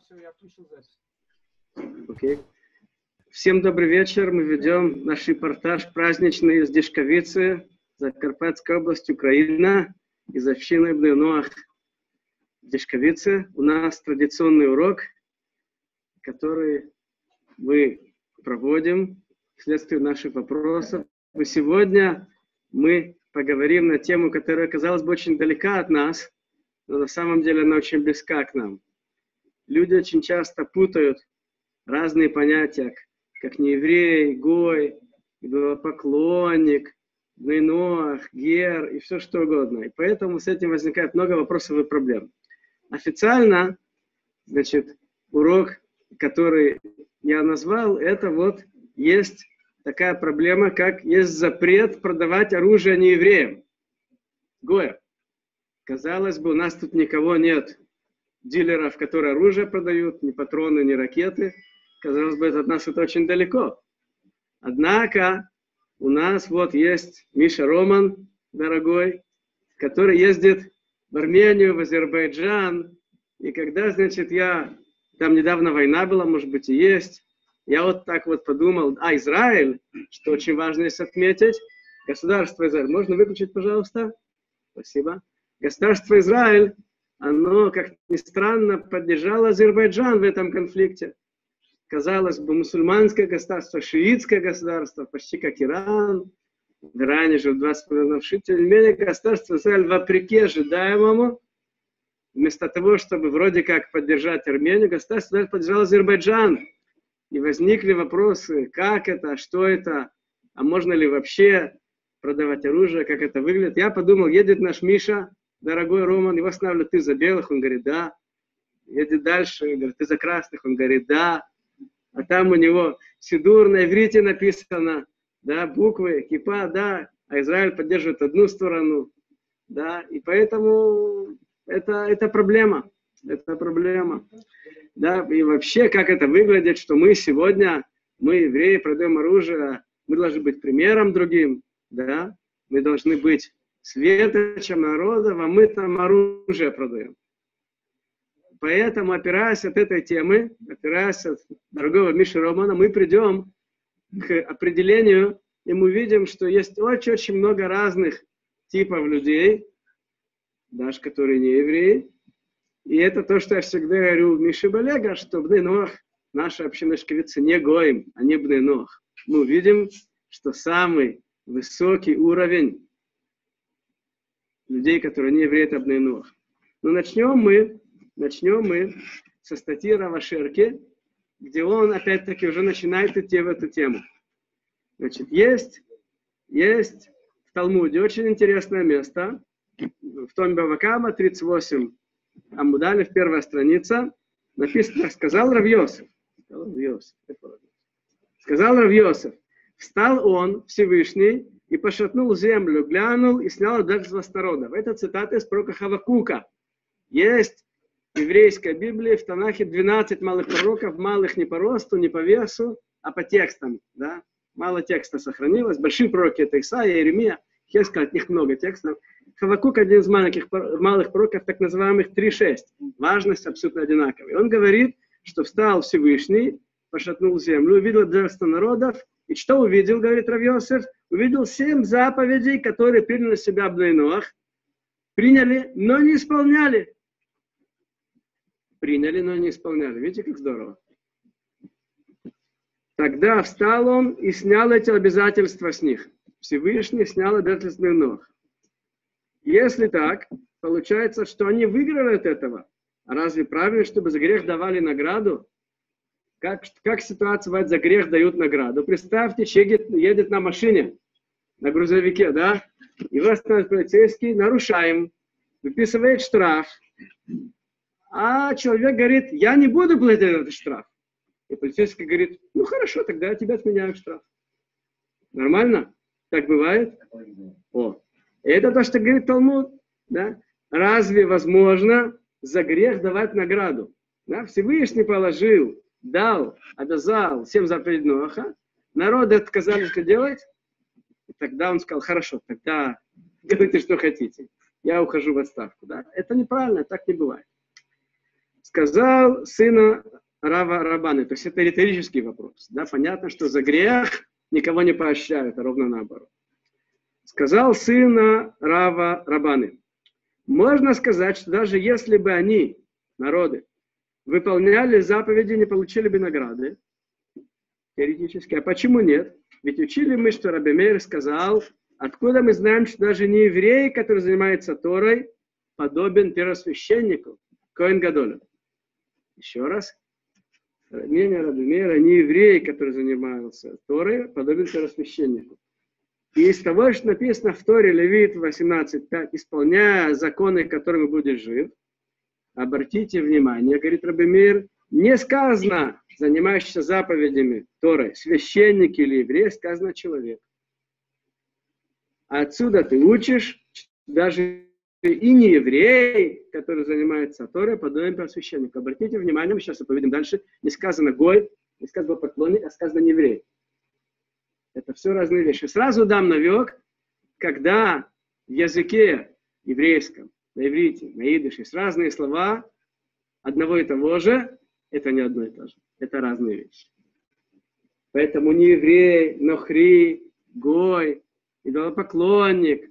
все, я включил запись. Окей. Всем добрый вечер. Мы ведем наш репортаж праздничный из Дишковицы, Закарпатская область, Украина, из общины Бней Ноах Дишковицы. У нас традиционный урок, который мы проводим вследствие наших вопросов. И сегодня мы поговорим на тему, которая, казалось бы, очень далека от нас, но на самом деле она очень близка к нам. Люди очень часто путают разные понятия, как нееврей, гой, идолопоклонник, Бней Ноах, гер и все что угодно. И поэтому с этим возникает много вопросов и проблем. Официально, значит, урок, который я назвал, это вот есть такая проблема, как есть запрет продавать оружие неевреям. Гоя. Казалось бы, у нас тут никого нет. Дилеров, которые оружие продают, ни патроны, ни ракеты. Казалось бы, от нас это очень далеко. Однако у нас вот есть Миша Роман, дорогой, который ездит в Армению, в Азербайджан. И когда, значит, там недавно война была, может быть, и есть, я вот так вот подумал, Израиль, что очень важно здесь отметить, государство Израиль. Можно выключить, пожалуйста? Спасибо. Государство Израиль, оно, как ни странно, поддержало Азербайджан в этом конфликте. Казалось бы, мусульманское государство, шиитское государство, почти как Иран. В Иране же 20 миллионов шиитов. Тем не менее, государство Израиль, вопреки ожидаемому, вместо того, чтобы вроде как поддержать Армению, государство Израиль поддержало Азербайджан. И возникли вопросы, как это, что это, а можно ли вообще продавать оружие, как это выглядит. Я подумал, едет наш Миша, дорогой Роман, его останавливают, ты за белых, он говорит, да. Едет дальше, говорит, ты за красных, он говорит, да. А там у него сидур на иврите написано, да, буквы, кипа, да, а Израиль поддерживает одну сторону, да, и поэтому это проблема, да, и вообще, как это выглядит, что мы сегодня, мы, евреи, продаем оружие, мы должны быть примером другим, да, мы должны быть светочем народа, а мы там оружие продаем. Поэтому, опираясь от этой темы, опираясь от дорогого Миши Романа, мы придем к определению, и мы видим, что есть очень-очень много разных типов людей, даже которые не евреи. И это то, что я всегда говорю в Мише Балега, что Бней Ноах, наша община Дишковицы, не гоим, а не Бней Ноах. Мы увидим, что самый высокий уровень людей, которые не евреи, это Бней Ноах. Но начнем мы со статьи Рава Шерки, где он, опять-таки, уже начинает идти в эту тему. Значит, есть в Талмуде очень интересное место, в Томе Бава Кама, 38 Амудалев, первая страница, написано, сказал Рав Йосеф, встал он, Всевышний, и пошатнул землю, глянул и снял одежду с народов. Это цитата из пророка Хавакука. Есть в еврейской Библии, в Танахе 12 малых пророков, малых не по росту, не по весу, а по текстам. Да? Мало текста сохранилось. Большие пророки это Исаия, Иеремия, Хескель, от них много текстов. Хавакук один из малых пророков, так называемых 3.6. Важность абсолютно одинаковая. Он говорит, что встал Всевышний, пошатнул землю, увидел одежду народов, и что увидел, говорит Рав Йосеф? Увидел 7 заповедей, которые приняли на себя Бней Ноах. Приняли, но не исполняли. Приняли, но не исполняли. Видите, как здорово? Тогда встал он и снял эти обязательства с них. Всевышний снял обязательства Бней Ноах. Если так, получается, что они выиграли от этого. А разве правильно, чтобы за грех давали награду? Как ситуация бывает, за грех дают награду? Представьте, человек едет на машине, на грузовике, да? Его останавливает полицейский, нарушаем, выписывает штраф. А человек говорит, я не буду платить этот штраф. И полицейский говорит, ну хорошо, тогда я тебе отменяю штраф. Нормально? Так бывает? О. И это то, что говорит Талмуд. Да? Разве возможно за грех давать награду? Да? Всевышний положил, дал, обязал 7 заповедей Ноаха. Народы отказались это делать. И тогда он сказал, хорошо, тогда делайте, что хотите. Я ухожу в отставку. Да? Это неправильно, так не бывает. Сказал сына Рава Рабаны. То есть это риторический вопрос. Да? Понятно, что за грех никого не поощряют, а ровно наоборот. Сказал сына Рава Рабаны. Можно сказать, что даже если бы они, народы, выполняли заповеди, не получили бы награды, теоретически. А почему нет? Ведь учили мы, что Раби Меир сказал, откуда мы знаем, что даже не еврей, который занимается Торой, подобен первосвященнику, Коэн Гадолю. Еще раз. Мнение Раби Меира, не еврей, который занимался Торой, подобен первосвященнику. И из того, что написано в Торе, Левит 18:5, исполняя законы, которыми будешь жив, обратите внимание, говорит Раби Меир, не сказано, занимающийся заповедями Торы, священник или еврей, сказано человек. Отсюда ты учишь, даже и не еврей, который занимается Торой, подобен первосвященнику. Обратите внимание, мы сейчас увидим дальше, не сказано гой, не сказано поклонник, а сказано не еврей. Это все разные вещи. Сразу дам навек, когда в языке еврейском, на иврите, на идыше есть разные слова одного и того же, это не одно и то же. Это разные вещи. Поэтому не еврей, нохри, гой, идолопоклонник,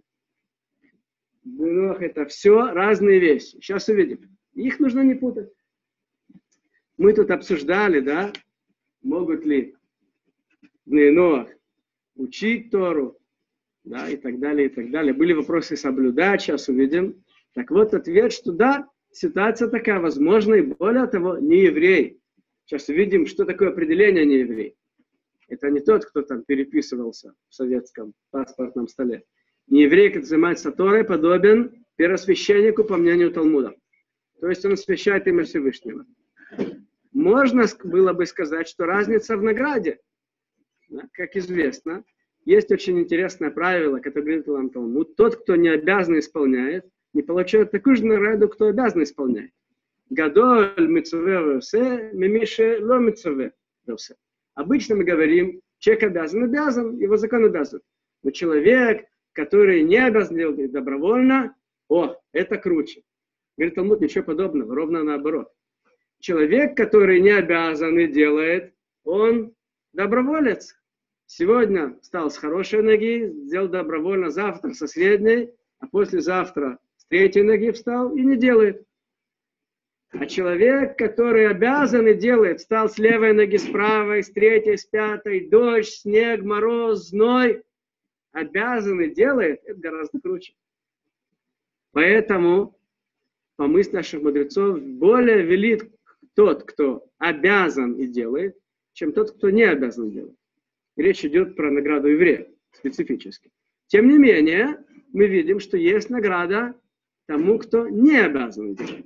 это все разные вещи. Сейчас увидим. Их нужно не путать. Мы тут обсуждали, да, могут ли Бней учить Тору, да, и так далее, и так далее. Были вопросы соблюдать, сейчас увидим. Так вот, ответ, что да, ситуация такая, возможно, и более того, не еврей. Сейчас увидим, что такое определение не еврей. Это не тот, кто там переписывался в советском паспортном столе. Не еврей, который занимается Торой, подобен первосвященнику по мнению Талмуда. То есть он освящает имя Всевышнего. Можно было бы сказать, что разница в награде. Как известно, есть очень интересное правило, которое говорит нам Талмуд. Тот, кто не обязан исполняет, не получает такую же награду, кто обязан исполняет. Гадоль мицуве весе, мимише ло мицуве весе. Обычно мы говорим, человек обязан, его закон обязан. Но человек, который не обязан делать добровольно, это круче. Говорит Талмуд, ничего подобного, ровно наоборот. Человек, который не обязан и делает, он доброволец. Сегодня встал с хорошей ноги, сделал добровольно, завтра со средней, а послезавтра с третьей ноги встал и не делает. А человек, который обязан и делает, встал с левой ноги, с правой, с третьей, с пятой, дождь, снег, мороз, зной, обязан и делает, это гораздо круче. Поэтому, по мысли наших мудрецов, более велик тот, кто обязан и делает, чем тот, кто не обязан делать. Речь идет про награду еврея специфически. Тем не менее, мы видим, что есть награда тому, кто не обязан делать.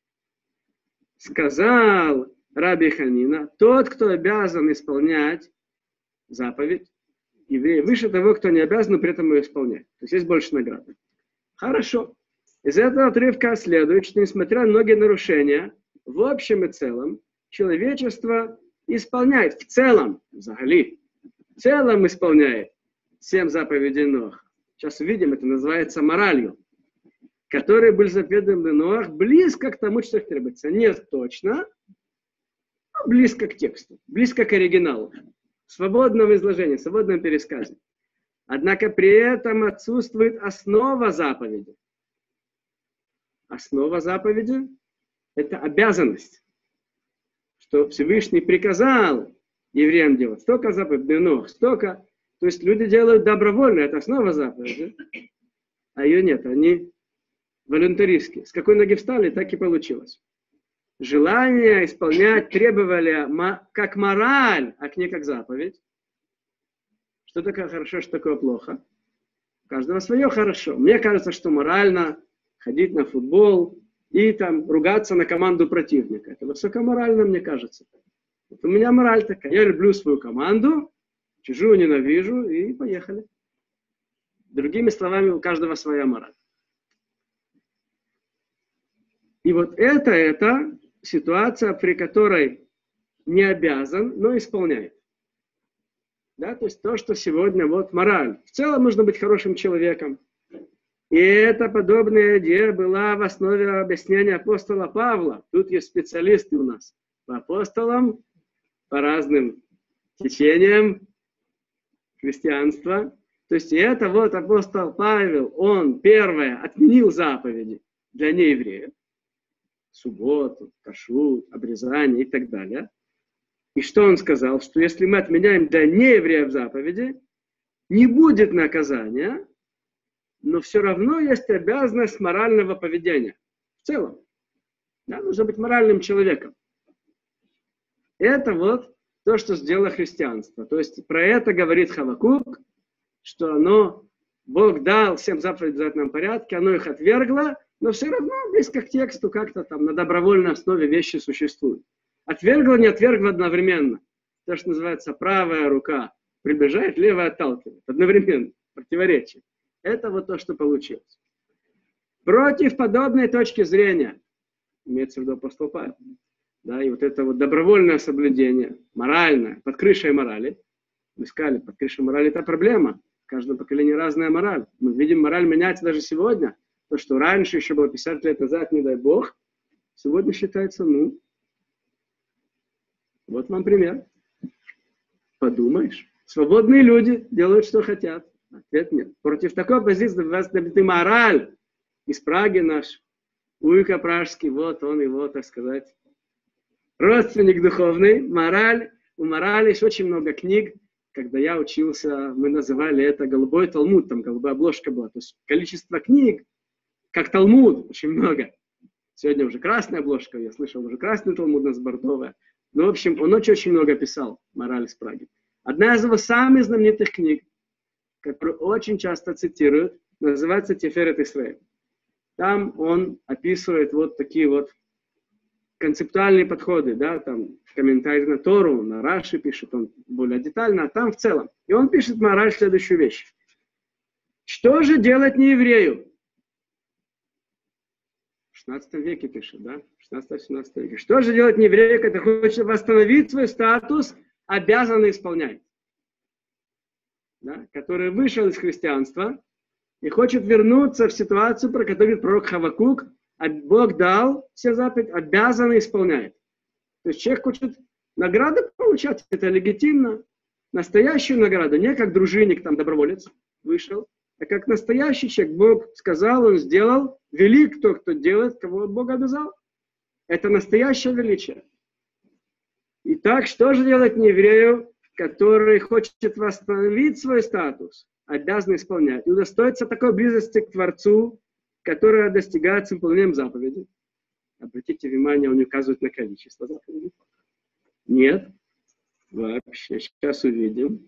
Сказал Раби Ханина, тот, кто обязан исполнять заповедь, еврей, выше того, кто не обязан, но при этом ее исполнять. То есть есть больше награды. Хорошо. Из этого отрывка следует, что несмотря на многие нарушения, в общем и целом, человечество исполняет в целом, взагали, в целом исполняет 7 заповедей Ноаха. Сейчас увидим, это называется моралью, которые были заповеданы Ноах близко к тому, что их требуется. Не точно, а близко к тексту, близко к оригиналу. В свободном изложении, в свободном пересказе. Однако при этом отсутствует основа заповеди. Основа заповеди – это обязанность, что Всевышний приказал евреям делать. Столько заповедей Ноах, столько. То есть люди делают добровольно, это основа заповеди. А ее нет, они волюнтаристские. С какой ноги встали, так и получилось. Желание исполнять требовали как мораль, а не как заповедь. Что такое хорошо, что такое плохо? У каждого свое хорошо. Мне кажется, что морально ходить на футбол и там ругаться на команду противника. Это высокоморально, мне кажется. Вот у меня мораль такая. Я люблю свою команду, чужую ненавижу, и поехали. Другими словами, у каждого своя мораль. И вот это ситуация, при которой не обязан, но исполняет. Да, то есть то, что сегодня вот мораль. В целом нужно быть хорошим человеком. И эта подобная идея была в основе объяснения апостола Павла. Тут есть специалисты у нас по апостолам, по разным течениям христианства. То есть это вот апостол Павел, он первое отменил заповеди для неевреев. Субботу, кашрут, обрезание и так далее. И что он сказал? Что если мы отменяем для неевреев заповеди, не будет наказания, но все равно есть обязанность морального поведения. В целом. Да, нужно быть моральным человеком. Это вот то, что сделало христианство. То есть про это говорит Хавакук, что Бог дал всем заповеди в обязательном порядке, оно их отвергло, но все равно близко к тексту как-то там на добровольной основе вещи существуют. Отвергло, не отвергло одновременно. То, что называется правая рука приближает, левая отталкивает. Одновременно. Противоречие. Это вот то, что получилось. Против подобной точки зрения, имеется в виду апостол Павел, да, и вот это вот добровольное соблюдение, моральное, под крышей морали, мы сказали, под крышей морали это проблема. В каждом поколении разная мораль. Мы видим, мораль меняется даже сегодня. То, что раньше еще было 50 лет назад, не дай бог, сегодня считается, вот вам пример. Подумаешь. Свободные люди делают, что хотят. Ответ нет. Против такой позиции мораль из Праги наш, Уйка Пражский, вот он его, так сказать, родственник духовный, мораль. У морали есть очень много книг. Когда я учился, мы называли это голубой Талмуд, там голубая обложка была. То есть количество книг, как Талмуд, очень много. Сегодня уже красная обложка, я слышал, уже красный Талмуд у нас бордовая. Ну, в общем, он очень много писал, мораль из Праги. Одна из его самых знаменитых книг, которую очень часто цитируют, называется «Тиферет Исраэль». Там он описывает вот такие вот концептуальные подходы, да, там комментарий на Тору, на Раши пишет он более детально, а там в целом. И он пишет мораль следующую вещь. Что же делать нееврею? В 16 веке пишет, да? В 16-17 веке. Что же делать нееврею, когда хочет восстановить свой статус, обязанный исполнять? Да? Который вышел из христианства и хочет вернуться в ситуацию, про которую говорит пророк Хавакук, а Бог дал все заповеди, обязанный исполняет. То есть человек хочет награды получать, это легитимно. Настоящую награду, не как дружинник, там, доброволец вышел, а как настоящий человек. Бог сказал, он сделал, велик тот, кто делает, кого Бог обязал. Это настоящее величие. Итак, что же делать нееврею, который хочет восстановить свой статус, обязан исполнять? И удостоиться такой близости к Творцу, которая достигается выполнением заповедей. Обратите внимание, он не указывает на количество заповедей. Нет. Вообще. Сейчас увидим.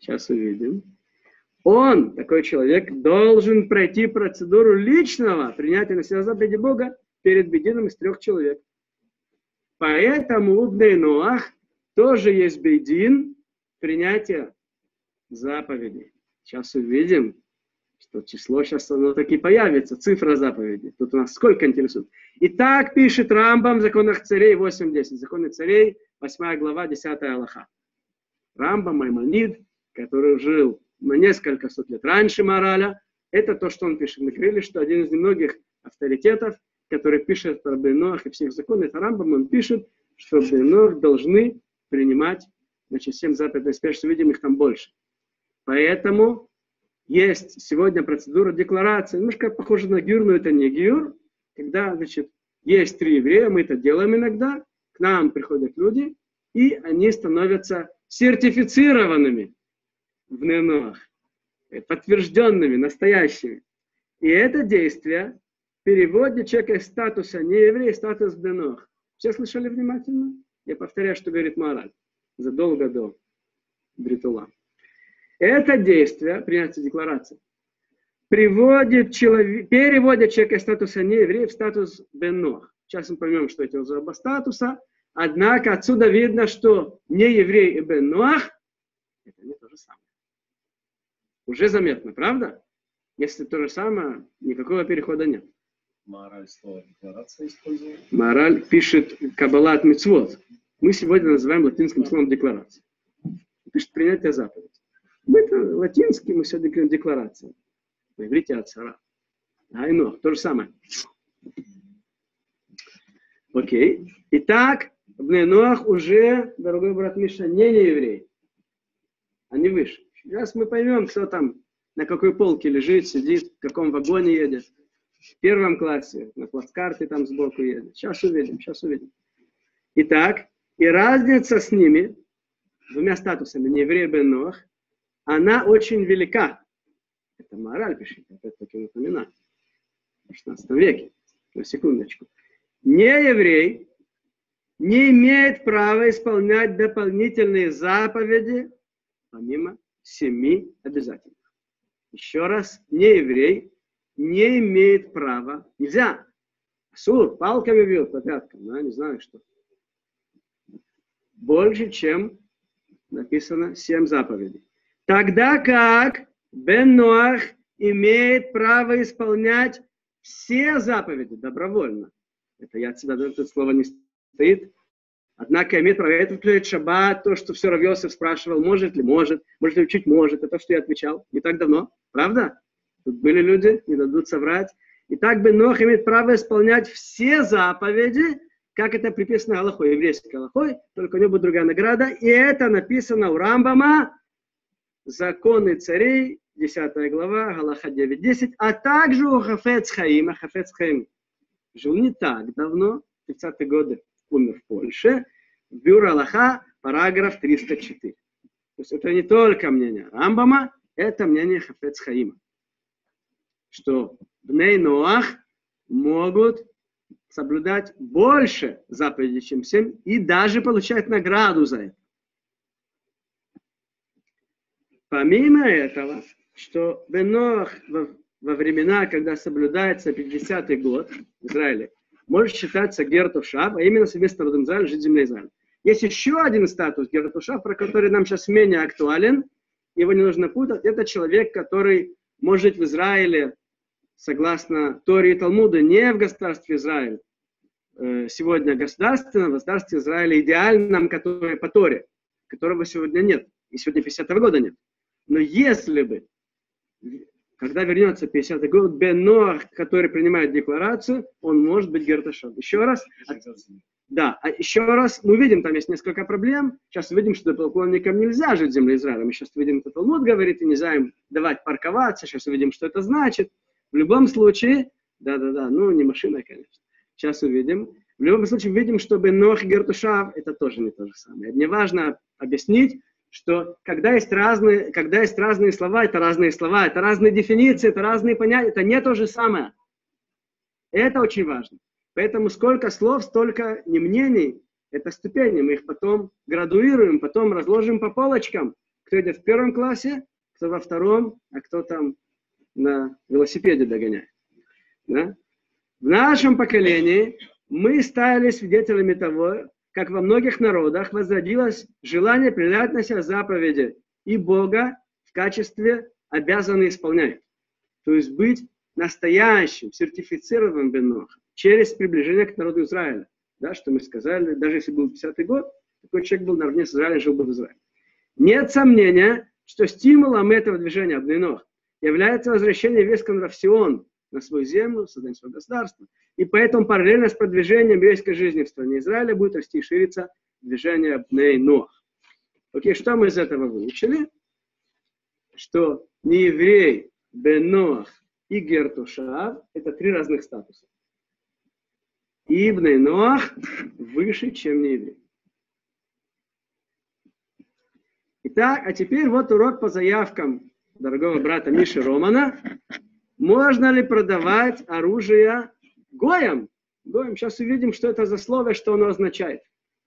Он, такой человек, должен пройти процедуру личного принятия на себя заповеди Бога перед бейдином из 3 человек. Поэтому у Бней Ноах тоже есть бейдин принятия заповедей. Сейчас увидим, что число сейчас оно таки появится, цифра заповедей. Тут у нас сколько интересует. Итак, пишет Рамбам в Законах царей 8.10. Законы царей, 8 глава, 10 алаха. Рамбам Маймонид, который жил на несколько сот лет раньше мораля, это то, что он пишет. Мы говорили, что один из немногих авторитетов, который пишет про Бней Ноах и всех законов, это Рамбам, он пишет, что Бней Ноах должны принимать, 7 заповедей, спешно видим их там больше. Поэтому есть сегодня процедура декларации, немножко похожа на гиур, но это не гиур, когда, есть 3 еврея, мы это делаем иногда, к нам приходят люди, и они становятся сертифицированными в Бней Ноах, подтвержденными, настоящими. И это действие переводит человека из статуса нееврея в статус Бней Ноах. Все слышали внимательно? Я повторяю, что говорит мораль, задолго до Бритула. Это действие, принятие декларации, переводит человека из статуса нееврея в статус Бней Ноах. Сейчас мы поймем, что эти оба статуса. Однако отсюда видно, что нееврей и Бней Ноах это не то же самое. Уже заметно, правда? Если то же самое, никакого перехода нет. Мораль слово декларация использует. Мораль пишет Каббалат Мицвот. Мы сегодня называем латинским словом декларация. Пишет принятие заповедей. Мы это латинский, мы сегодня говорим декларация. На иврите ацара. Айнох, то же самое. Окей. Итак, Бней Ноах уже, дорогой брат Миша, не еврей. Они выше. Сейчас мы поймем, кто там, на какой полке лежит, сидит, в каком вагоне едет. В первом классе, на плацкарте там сбоку едет. Сейчас увидим, сейчас увидим. Итак, и разница с ними, двумя статусами, не еврей бен Ноах, она очень велика. Это Маораль пишет, опять-таки напоминаю. В 16 веке. На секундочку. Нееврей не имеет права исполнять дополнительные заповеди, помимо 7 обязательных. Еще раз, нееврей не имеет права, нельзя. Асур, палками бьет по пяткам, да, не знаю что. Больше, чем написано 7 заповедей. Тогда как бен Ноах имеет право исполнять все заповеди добровольно. Это я отсюда, это слово не стоит. Однако имеет право. Это включает шаббат, то, что все Рав Йосеф спрашивал, может ли учить может. Это то, что я отвечал не так давно. Правда? Тут были люди, не дадут соврать. И так бен Ноах имеет право исполнять все заповеди, как это приписано Аллахой, еврейской Аллахой, только у него будет другая награда. И это написано у Рамбама, Законы царей, 10 глава, Галаха 9.10, а также у Хафец Хаима. Хафец Хаим жил не так давно, в 30-е годы умер в Польше, Бюро Аллаха, параграф 304. То есть это не только мнение Рамбама, это мнение Хафец Хаима. Что Бней Ноах могут соблюдать больше заповедей, чем 7, и даже получать награду за это. Помимо этого, что бен Ноах во времена, когда соблюдается 50-й год в Израиле, может считаться гертушав, а именно совместно родом Израиля, жить в земле Израиля. Есть еще один статус гертушав, про который нам сейчас менее актуален, его не нужно путать. Это человек, который может жить в Израиле, согласно Торе и Талмуду, не в государстве Израиль. Сегодня государственное, в государстве Израиля идеальном, которое по Торе, которого сегодня нет. И сегодня 50-го года нет. Но если бы, когда вернется 50-й год, бен Ноах, который принимает декларацию, он может быть гертушав. Еще раз. Да, а еще раз мы видим, там есть несколько проблем. Сейчас увидим, что поклонникам нельзя жить в земле Израиля. Мы сейчас увидим, что Талмуд говорит, и нельзя им давать парковаться. Сейчас увидим, что это значит. В любом случае, ну не машина, конечно. Сейчас увидим. В любом случае увидим, что бен Ноах и гертушав это тоже не то же самое. Мне важно объяснить, что когда есть разные слова, это разные дефиниции, это разные понятия, это не то же самое. Это очень важно. Поэтому сколько слов, столько не мнений, это ступени. Мы их потом градуируем, потом разложим по полочкам. Кто идет в первом классе, кто во втором, а кто там на велосипеде догоняет. Да? В нашем поколении мы стали свидетелями того, как во многих народах возродилось желание принять на себя заповеди и Бога в качестве обязанный исполнять. То есть быть настоящим, сертифицированным бен Ноахом через приближение к народу Израиля. Да, что мы сказали, даже если был 50-й год, такой человек был наравне с Израилем, жил бы в Израиле. Нет сомнения, что стимулом этого движения бней Ноах является возвращение еврейского народа в Сион, на свою землю, создание своего государства. И поэтому параллельно с продвижением еврейской жизни в стране Израиля будет расти и шириться движение бней Ноах. Окей, что мы из этого выучили? Что нееврей, бен Ноах и гертушав – это 3 разных статуса. И бней Ноах выше, чем нееврей. Итак, а теперь вот урок по заявкам дорогого брата Миши Романа. Можно ли продавать оружие гоям? Сейчас увидим, что это за слово, что оно означает.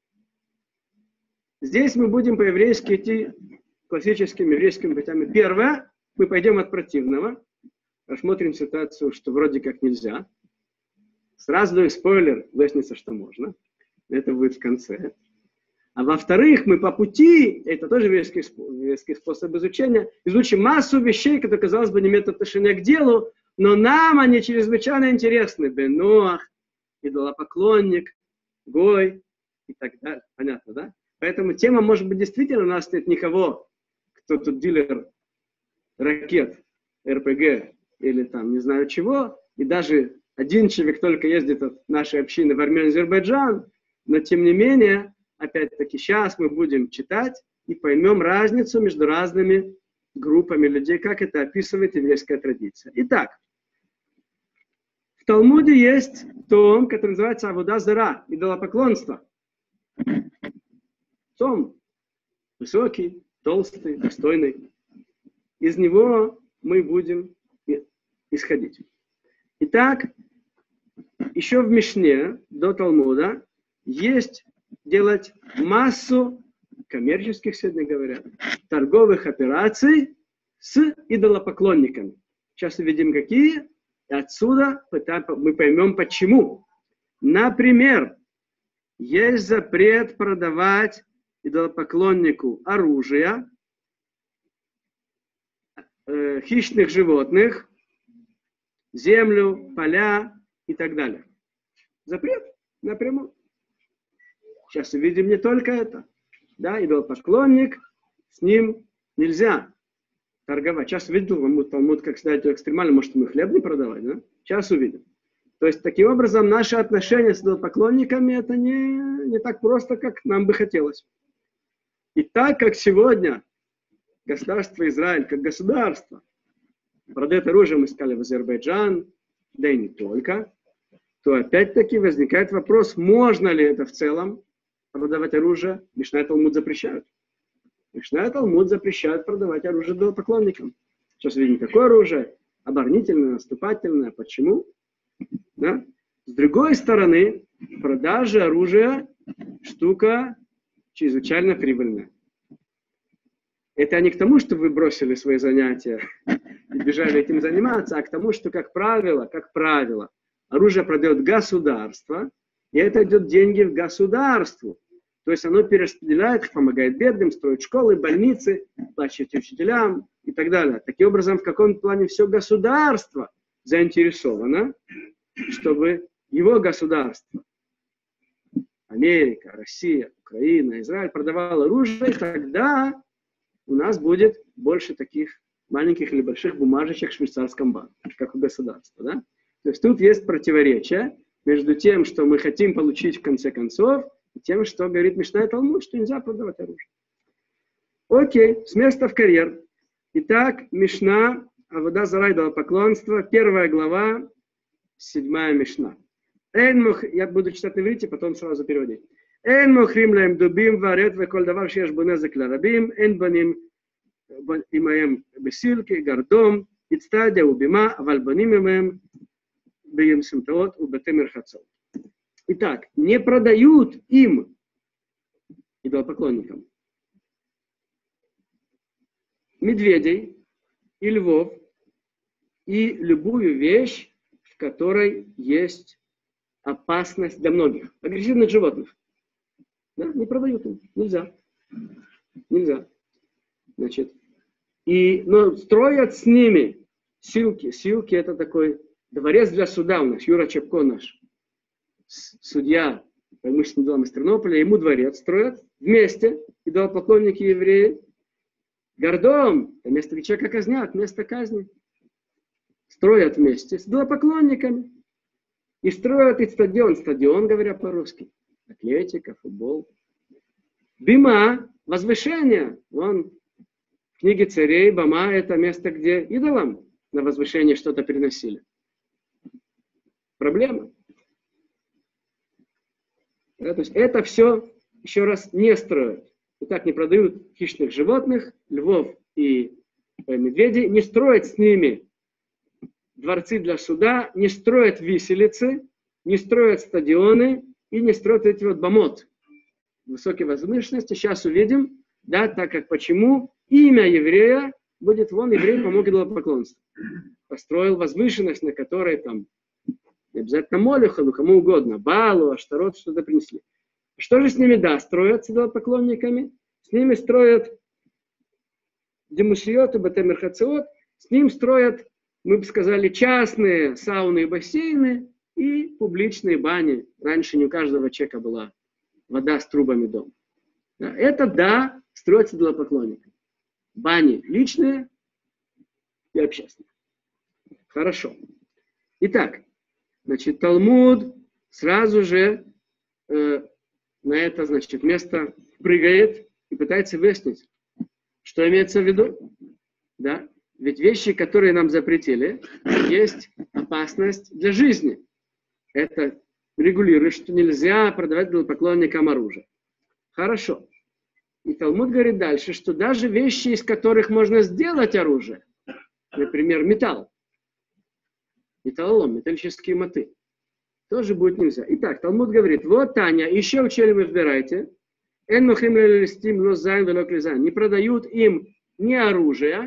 Здесь мы будем по-еврейски идти классическими еврейскими путями. Первое, мы пойдем от противного. Рассмотрим ситуацию, что вроде как нельзя. Сразу даю спойлер, выяснится, что можно. Это будет в конце. А во-вторых, мы по пути, это тоже еврейский способ изучения, изучим массу вещей, которые, казалось бы, не имеют отношения к делу, но нам они чрезвычайно интересны. Бен Ноах, идолопоклонник, гой и так далее. Понятно, да? Поэтому тема, может быть, действительно у нас нет никого, кто тут дилер ракет, РПГ или там не знаю чего, и даже один человек только ездит от нашей общины в Армению, Азербайджан, но тем не менее, опять-таки, сейчас мы будем читать и поймем разницу между разными группами людей, как это описывает еврейская традиция. Итак, в Талмуде есть том, который называется Авода Зара, идолопоклонство. Том высокий, толстый, достойный. Из него мы будем исходить. Итак, еще в Мишне до Талмуда есть делать массу коммерческих, сегодня говорят, торговых операций с идолопоклонниками. Сейчас увидим, какие, и отсюда мы поймем, почему. Например, есть запрет продавать идолопоклоннику оружие, хищных животных, землю, поля и так далее. Запрет напрямую. Сейчас увидим не только это. Да, идолопоклонник, с ним нельзя торговать. Сейчас увидим, Талмуд, как сказать, экстремально, может, мы хлеб не продавать, да? Сейчас увидим. То есть, таким образом, наши отношения с идолопоклонниками, это не так просто, как нам бы хотелось. И так как сегодня государство Израиль, как государство, продает оружие, мы сказали, в Азербайджан, да и не только, то опять-таки возникает вопрос, можно ли это в целом продавать оружие. Мишна и Талмуд запрещают. Мишна и Талмуд запрещают продавать оружие идолопоклонникам. Сейчас видим, какое оружие? Оборонительное, наступательное. Почему? Да? С другой стороны, продажа оружия штука чрезвычайно прибыльная. Это не к тому, что вы бросили свои занятия и бежали этим заниматься, а к тому, что, как правило, оружие продает государство, и это идет деньги в государству. То есть оно перераспределяет, помогает бедным, строит школы, больницы, платит учителям и так далее. Таким образом, в каком плане все государство заинтересовано, чтобы его государство, Америка, Россия, Украина, Израиль, продавало оружие, и тогда у нас будет больше таких маленьких или больших бумажечек в швейцарском банке, как у государства. Да? То есть тут есть противоречие между тем, что мы хотим получить в конце концов, и тем, что говорит Мишна и Талмуд, что нельзя продавать оружие. Окей, с места в карьер. Итак, Мишна, Авода Зара, идолопоклонство, 1 глава, 7 Мишна. Я буду читать на иврите, потом сразу переводить. אין מוכרים להם דובים ועריות וכל דבר שיש בו נזק לרבים, אין בונים עמהם בסילק, גרדום, אצטדיה ובימה, אבל בונים עמהם בסמטאות ובתי מרחצות. Итак, не продают им, идолопоклонникам, медведей и львов и любую вещь, в которой есть опасность для многих, агрессивных животных. Да, не продают им. Нельзя. Нельзя. Значит, но строят с ними силки. Силки — это такой дворец для суда у нас. Юра Чепко наш, судья по имущественным делам из Тернополя, ему дворец строят вместе, идолопоклонники евреи. Гордом, это место, где человека казнят, место казни. Строят вместе с идолопоклонниками. И строят и стадион, говоря по-русски. Атлетика, футбол. Бима, возвышение. Вон, в книге царей Бама — это место, где идолам на возвышение что-то приносили. Проблема. То есть это все, еще раз, не строят. Итак, не продают хищных животных, львов и медведей, не строят с ними дворцы для суда, не строят виселицы, не строят стадионы, и не строят эти вот бамот, высокие возвышенности. Сейчас увидим, да, так как почему имя еврея будет, вон, еврей помог идолопоклонству. Построил возвышенность, на которой там, не обязательно Молеху, но кому угодно, Балу, Аштарот, что-то принесли. Что же с ними, да, строят с идолопоклонниками? С ними строят Демусиот и Батемерхациот, с ним строят, мы бы сказали, частные сауны и бассейны, и публичные бани. Раньше не у каждого человека была вода с трубами дома. Да, это, да, строятся идолопоклонниками. Бани личные и общественные. Хорошо. Итак, значит, Талмуд сразу же на это, значит, место прыгает и пытается выяснить, что имеется в виду. Да? Ведь вещи, которые нам запретили, есть опасность для жизни. Это регулирует, что нельзя продавать идолопоклонникам оружие. Хорошо. И Талмуд говорит дальше, что даже вещи, из которых можно сделать оружие, например, металл, металлолом, металлические моты, тоже будет нельзя. Итак, Талмуд говорит, вот, Таня, еще учили вы выбирайте, не продают им ни оружие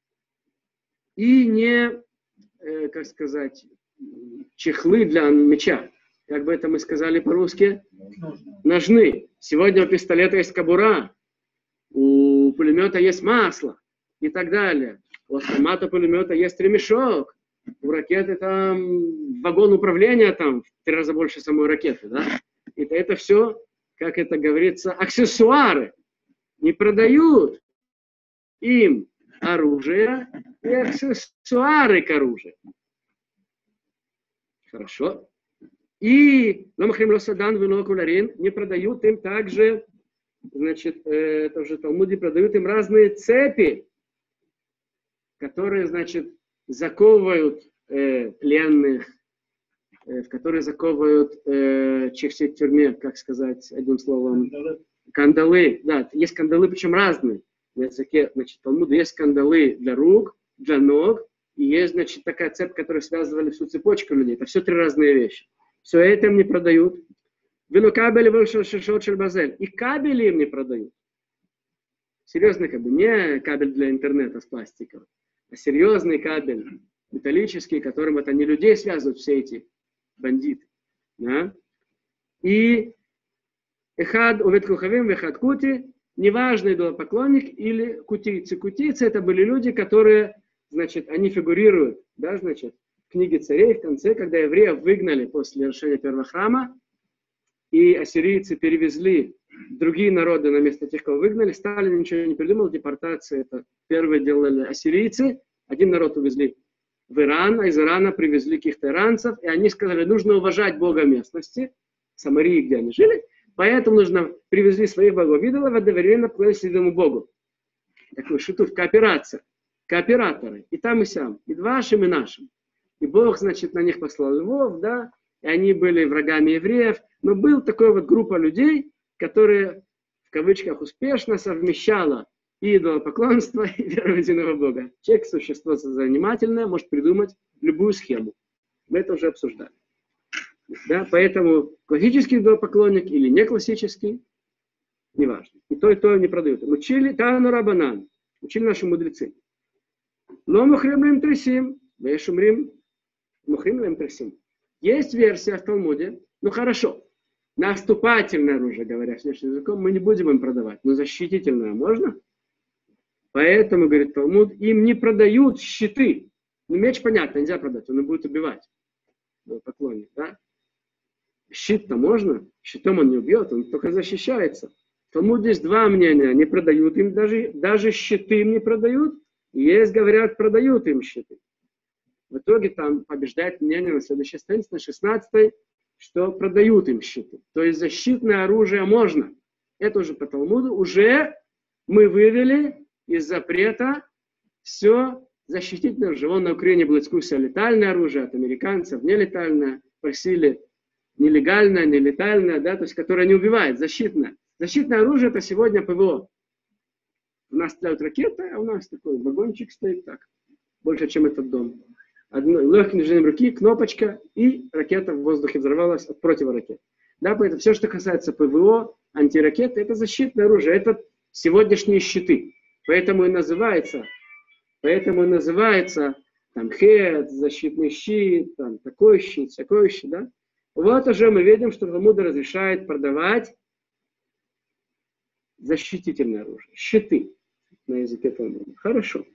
и не, как сказать, чехлы для меча. Как бы это мы сказали по-русски? Ножны. Сегодня у пистолета есть кобура, у пулемета есть масло и так далее. У автомата пулемета есть ремешок, у ракеты там вагон управления там в 3 раза больше самой ракеты. Да? И это все, как это говорится, аксессуары. Не продают им оружие и аксессуары к оружию. Хорошо. И не продают им также, значит, тоже Талмуде продают им разные цепи, которые, значит, заковывают пленных, в которые заковывают в тюрьме, как сказать, одним словом, кандалы. Да, есть кандалы, причем разные. На языке, значит, Талмуда есть кандалы для рук, для ног, и есть, значит, такая цепь, которую связывали всю цепочку людей. Это все 3 разные вещи. Все это им не продают. И кабели им не продают. Серьезный кабель. Не кабель для интернета с пластиком, а серьезный кабель, металлический, которым это не людей связывают все эти бандиты. Да? И эхад увет кухавим, эхад кути, неважно, идолопоклонник или кутийцы. Кутийцы это были люди, которые, значит, они фигурируют, да, значит, в книге царей в конце, когда евреев выгнали после разрушения первого храма, и ассирийцы перевезли другие народы на место тех, кого выгнали. Сталин ничего не придумал, депортация это первые делали ассирийцы. Один народ увезли в Иран, а из Ирана привезли каких-то иранцев, и они сказали, нужно уважать Бога местности, Самарии, где они жили, поэтому нужно привезли своих богов идолов, одновременно поклонялись единому Богу. Такой шитуф, кооперация, кооператоры, и там, и сям, и вашим, и нашим. И Бог, значит, на них послал львов, да, и они были врагами евреев, но был такой вот группа людей, которые, в кавычках, успешно совмещала и идолопоклонство, и веру в единого Бога. Человек, существо занимательное, может придумать любую схему. Мы это уже обсуждали. Да, поэтому классический идолопоклонник или не классический, неважно. И то не продают. Учили Тану Рабанан, учили наши мудрецы. Но мухримлем трясим, вешумрим мухримлем трясим. Есть версия в Талмуде, ну хорошо, наступательное оружие, говоря внешним языком, мы не будем им продавать, но защитительное можно? Поэтому, говорит Талмуд, им не продают щиты. Ну, меч, понятно, нельзя продать, он будет убивать. Поклонник, да? Щит-то можно, щитом он не убьет, он только защищается. В Талмуде есть 2 мнения, не продают им, даже щиты им не продают, и есть, говорят, продают им щиты. В итоге там побеждает мнение на следующей странице, на 16-й, что продают им щиты. То есть защитное оружие можно. Это уже по Талмуду. Уже мы вывели из запрета все защитительное оружие. Вон на Украине было дискуссия летальное оружие от американцев, нелетальное. Просили нелегальное, нелетальное, да, то есть которое не убивает, защитное. Защитное оружие это сегодня ПВО. У нас стреляют ракеты, а у нас такой вагончик стоит так. Больше, чем этот дом. Легким движением руки, кнопочка, и ракета в воздухе взорвалась от противоракет. Да, поэтому все, что касается ПВО, антиракеты, это защитное оружие, это сегодняшние щиты. Поэтому и называется там хед, защитный щит, там такой щит, всякой щит, да. Вот уже мы видим, что Талмуд разрешает продавать защитительное оружие, щиты на языке Талмуда. Хорошо.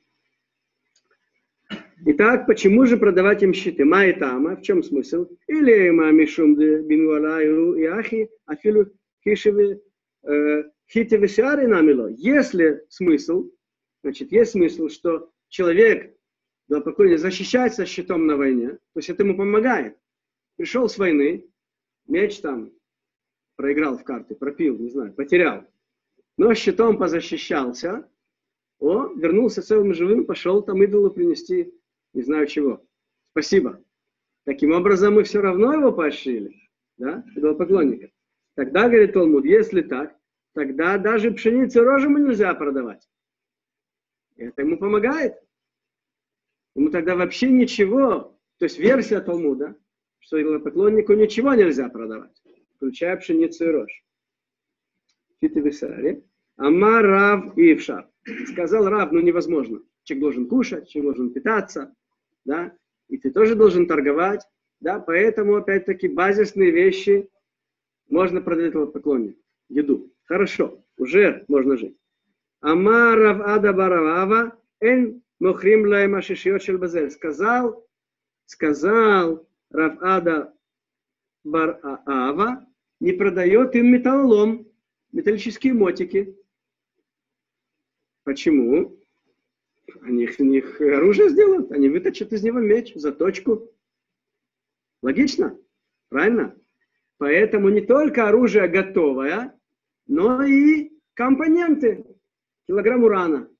Итак, почему же продавать им щиты? Ма и тама, в чем смысл? Или ма мишум бинуалаю и ахи, афилу хишеве хитеве сиари намило. Если смысл, значит, есть смысл, что человек идолопоклонник защищается щитом на войне, то есть это ему помогает. Пришел с войны, меч там проиграл в карты, пропил, не знаю, потерял. Но щитом позащищался, вернулся целым и живым, пошел там идолу принести, не знаю чего. Спасибо. Таким образом, мы все равно его поощрили, да, идолопоклонника. Тогда, говорит Талмуд, если так, тогда даже пшеницу рожему нельзя продавать. Это ему помогает. Ему тогда вообще ничего, то есть версия Талмуда, что идолопоклоннику ничего нельзя продавать, включая пшеницу и рожь. Фитивисари. Амар Рав Ившар. Сказал Рав, невозможно. Человек должен кушать, человек должен питаться, да, и ты тоже должен торговать, да, поэтому, опять-таки, базисные вещи можно продать идолопоклоннику. Еду. Хорошо, уже можно жить. Амар Рав Ада Баравава эн мохрим лаем ашишиот шель базель. Сказал Рав Ада Барава, не продает им металлолом, металлические мотики. Почему? Они из них оружие сделают, они выточат из него меч, заточку. Логично? Правильно? Поэтому не только оружие готовое, но и компоненты. Килограмм урана.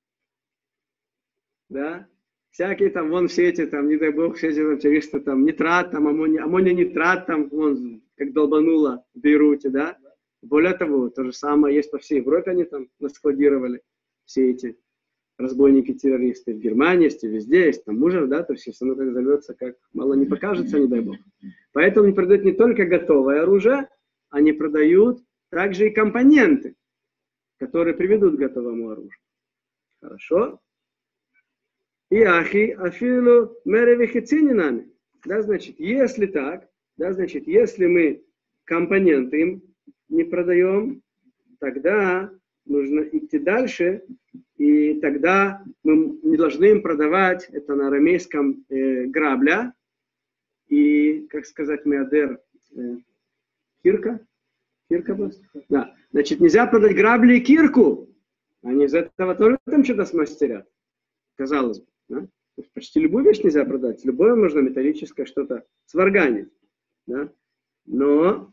Да? Всякие там, вон все эти, там, не дай бог, все эти авантюристы, там, нитрат, там, аммония-нитрат, там, вон, как долбануло в Бейруте, да? Более того, то же самое есть по всей Европе, они там наскладировали все эти разбойники-террористы. В Германии есть, и везде есть, там мужа, да, то есть если оно как зовется, как мало не покажется, не дай бог. Поэтому они продают не только готовое оружие, они продают также и компоненты, которые приведут к готовому оружию. Хорошо? И ахи афилу меревихицининами. Да, значит, если так, да, значит, если мы компоненты им не продаем, тогда нужно идти дальше, и тогда мы не должны им продавать, это на арамейском грабля, и, как сказать, меадер, кирка? Кирка, да. Значит, нельзя продать грабли и кирку, они из этого тоже там что-то смастерят, казалось бы. Да? То есть почти любую вещь нельзя продать, любое можно металлическое что-то сварганить. Да? Но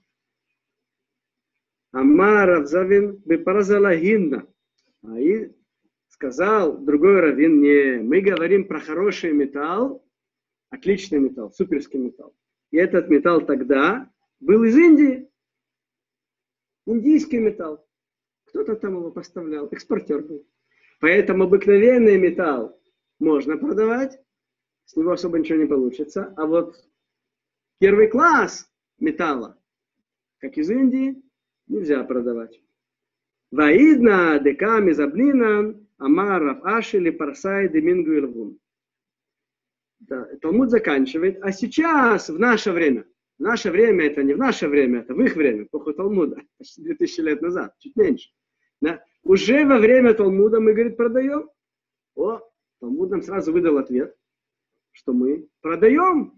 Амар Равзавин бепаразалагинна. И сказал другой раввин, не, мы говорим про хороший металл, отличный металл, суперский металл. И этот металл тогда был из Индии. Индийский металл. Кто-то там его поставлял, экспортер был. Поэтому обыкновенный металл можно продавать, с него особо ничего не получится. А вот первый класс металла, как из Индии, нельзя продавать. Ваидна деками заблинан амаров ашили парсай демингу илгун. Талмуд заканчивает. А сейчас, в наше время это не в наше время, это в их время, эпоху Талмуда, 2000 лет назад, чуть меньше. Да? Уже во время Талмуда мы, говорит, продаем. Талмуд нам сразу выдал ответ, что мы продаем.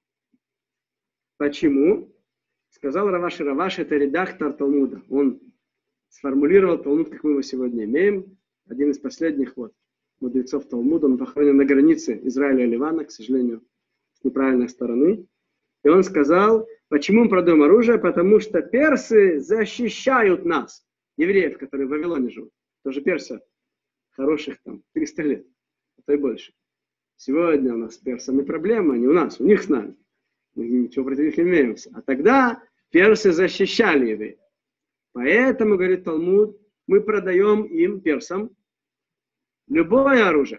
Почему? Сказал Раваши, это редактор Талмуда. Он сформулировал Талмуд, как мы его сегодня имеем. Один из последних мудрецов Талмуда. Он похоронен на границе Израиля и Ливана, к сожалению, с неправильной стороны. И он сказал, почему мы продаем оружие? Потому что персы защищают нас, евреев, которые в Вавилоне живут. Тоже Персия, хороших там 300 лет, а то и больше. Сегодня у нас с персами проблема, не у нас, у них с нами. Мы ничего против них не имеем. А тогда персы защищали евреев. Поэтому, говорит Талмуд, мы продаем им, персам, любое оружие.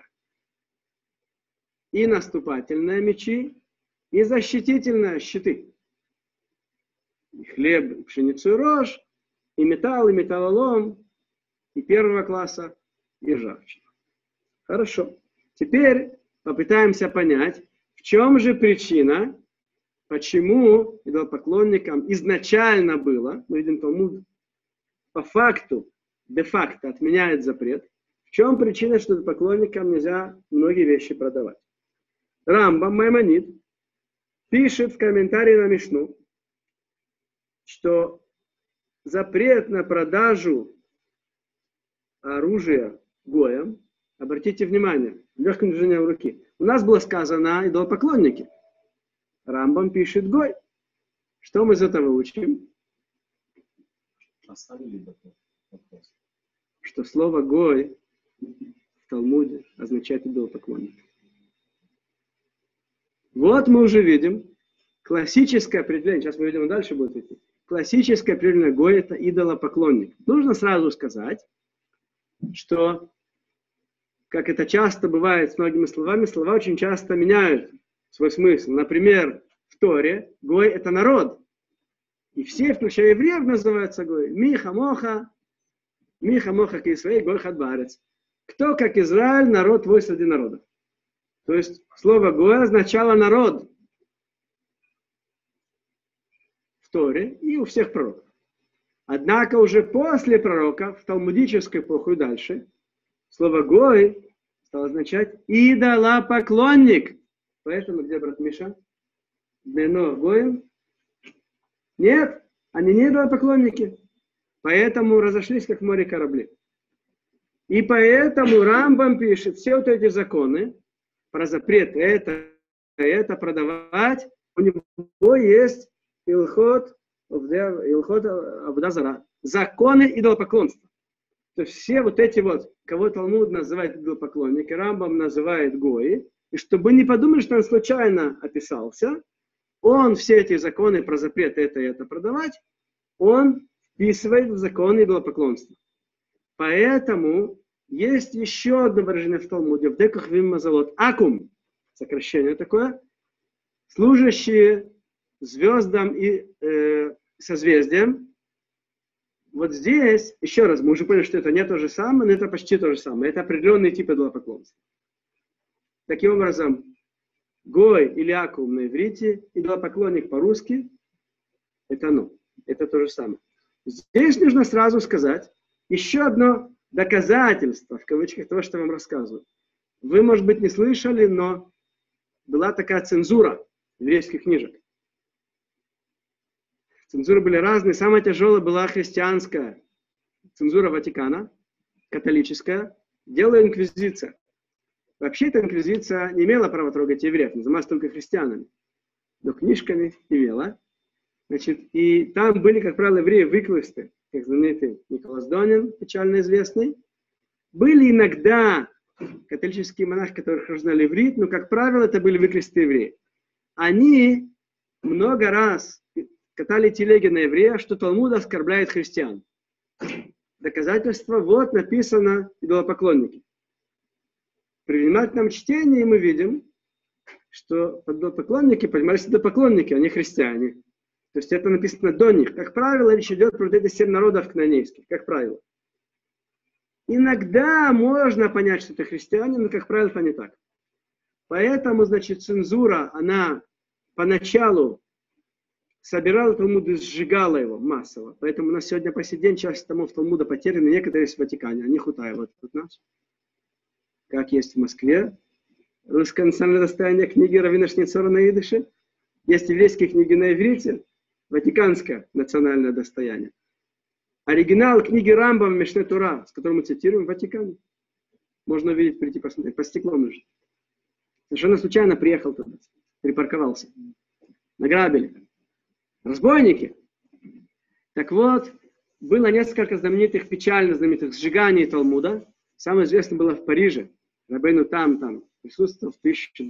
И наступательные мечи, и защитительные щиты. И хлеб, и пшеницу, и рожь, и металлолом, и первого класса, и ржавчину. Хорошо. Теперь попытаемся понять, в чем же причина, почему идолопоклонникам изначально было, мы видим, Талмуд по факту, де-факто отменяет запрет. В чем причина, что идолопоклонникам нельзя многие вещи продавать? Рамбам Маймонид пишет в комментарии на Мишну, что запрет на продажу оружия гоям, обратите внимание, легким движением руки, У нас было сказано идолопоклонники. Рамбам пишет гой. Что мы из этого учим? Оставили такой вопрос. Что слово гой в Талмуде означает идолопоклонник. Вот мы уже видим классическое определение. Сейчас мы видим, дальше будет идти. Классическое определение гой — это идолопоклонник. Нужно сразу сказать, что, как это часто бывает с многими словами, слова очень часто меняют свой смысл. Например, в Торе гой — это народ. И все, включая евреев, называются гой. Миха моха ки Исраэль, гой хад баарец. Кто, как Израиль, народ твой среди народов. То есть слово гой означало народ в Торе и у всех пророков. Однако уже после пророков, в талмудической эпоху и дальше, слово гой стало означать идолопоклонник. Поэтому где брат Миша? Бено гоем? Нет, они не идолопоклонники. Поэтому разошлись, как в море корабли. И поэтому Рамбам пишет все вот эти законы про запрет это продавать. У него есть Илхот Авода Зара. Законы идолопоклонства. То есть все вот эти вот, кого Талмуд называет идолопоклонники, Рамбам называет гои. И чтобы не подумали, что он случайно описался, он все эти законы про запрет это продавать, он вписывает в законы идолопоклонства. Поэтому есть еще одно выражение в Талмуде, в Деках Вим Мазалот, акум, сокращение такое, служащие звездам и созвездиям. Вот здесь, еще раз, мы уже поняли, что это не то же самое, но это почти то же самое. Это определенный тип идолопоклонства. Таким образом, гой или акум на иврите, идолопоклонник по-русски, это то же самое. Здесь нужно сразу сказать еще одно доказательство, в кавычках, того, что я вам рассказываю. Вы, может быть, не слышали, но была такая цензура еврейских книжек. Цензуры были разные. Самая тяжелая была христианская цензура Ватикана, католическая. Делала инквизиция. Вообще-то инквизиция не имела права трогать евреев, называлась только христианами. Но книжками имела. Значит, и там были, как правило, евреи-выклысты, как знаменитый Николас Донин, печально известный. Были иногда католические монахи, которые знали иврит, но, как правило, это были выклистые евреи. Они много раз катали телеги на еврея, что Талмуд оскорбляет христиан. Доказательство, вот написано идолопоклонники. При внимательном чтении мы видим, что идолопоклонники понимались идолопоклонники, а не христиане. То есть это написано до них. Как правило, речь идет про вот эти 7 народов кнаанейских, как правило. Иногда можно понять, что это христиане, но, как правило, это не так. Поэтому, значит, цензура, она поначалу собирала Талмуд и сжигала его массово. Поэтому у нас сегодня по сей день часть томов Талмуда потеряны, некоторые есть в Ватикане, а не хватает вот тут нас. Как есть в Москве. Русское национальное достояние книги Равина Шницора на идыше. Есть еврейские книги на иврите. Ватиканское национальное достояние. Оригинал книги Рамбам Мишне Тора, с которым мы цитируем, в Ватикане. Можно увидеть, прийти посмотреть. По стеклу нужно. Совершенно случайно приехал туда. Припарковался. Награбили. Разбойники. Так вот, было несколько знаменитых, печально знаменитых сжиганий Талмуда. Самое известное было в Париже. Рабейну там присутствовал в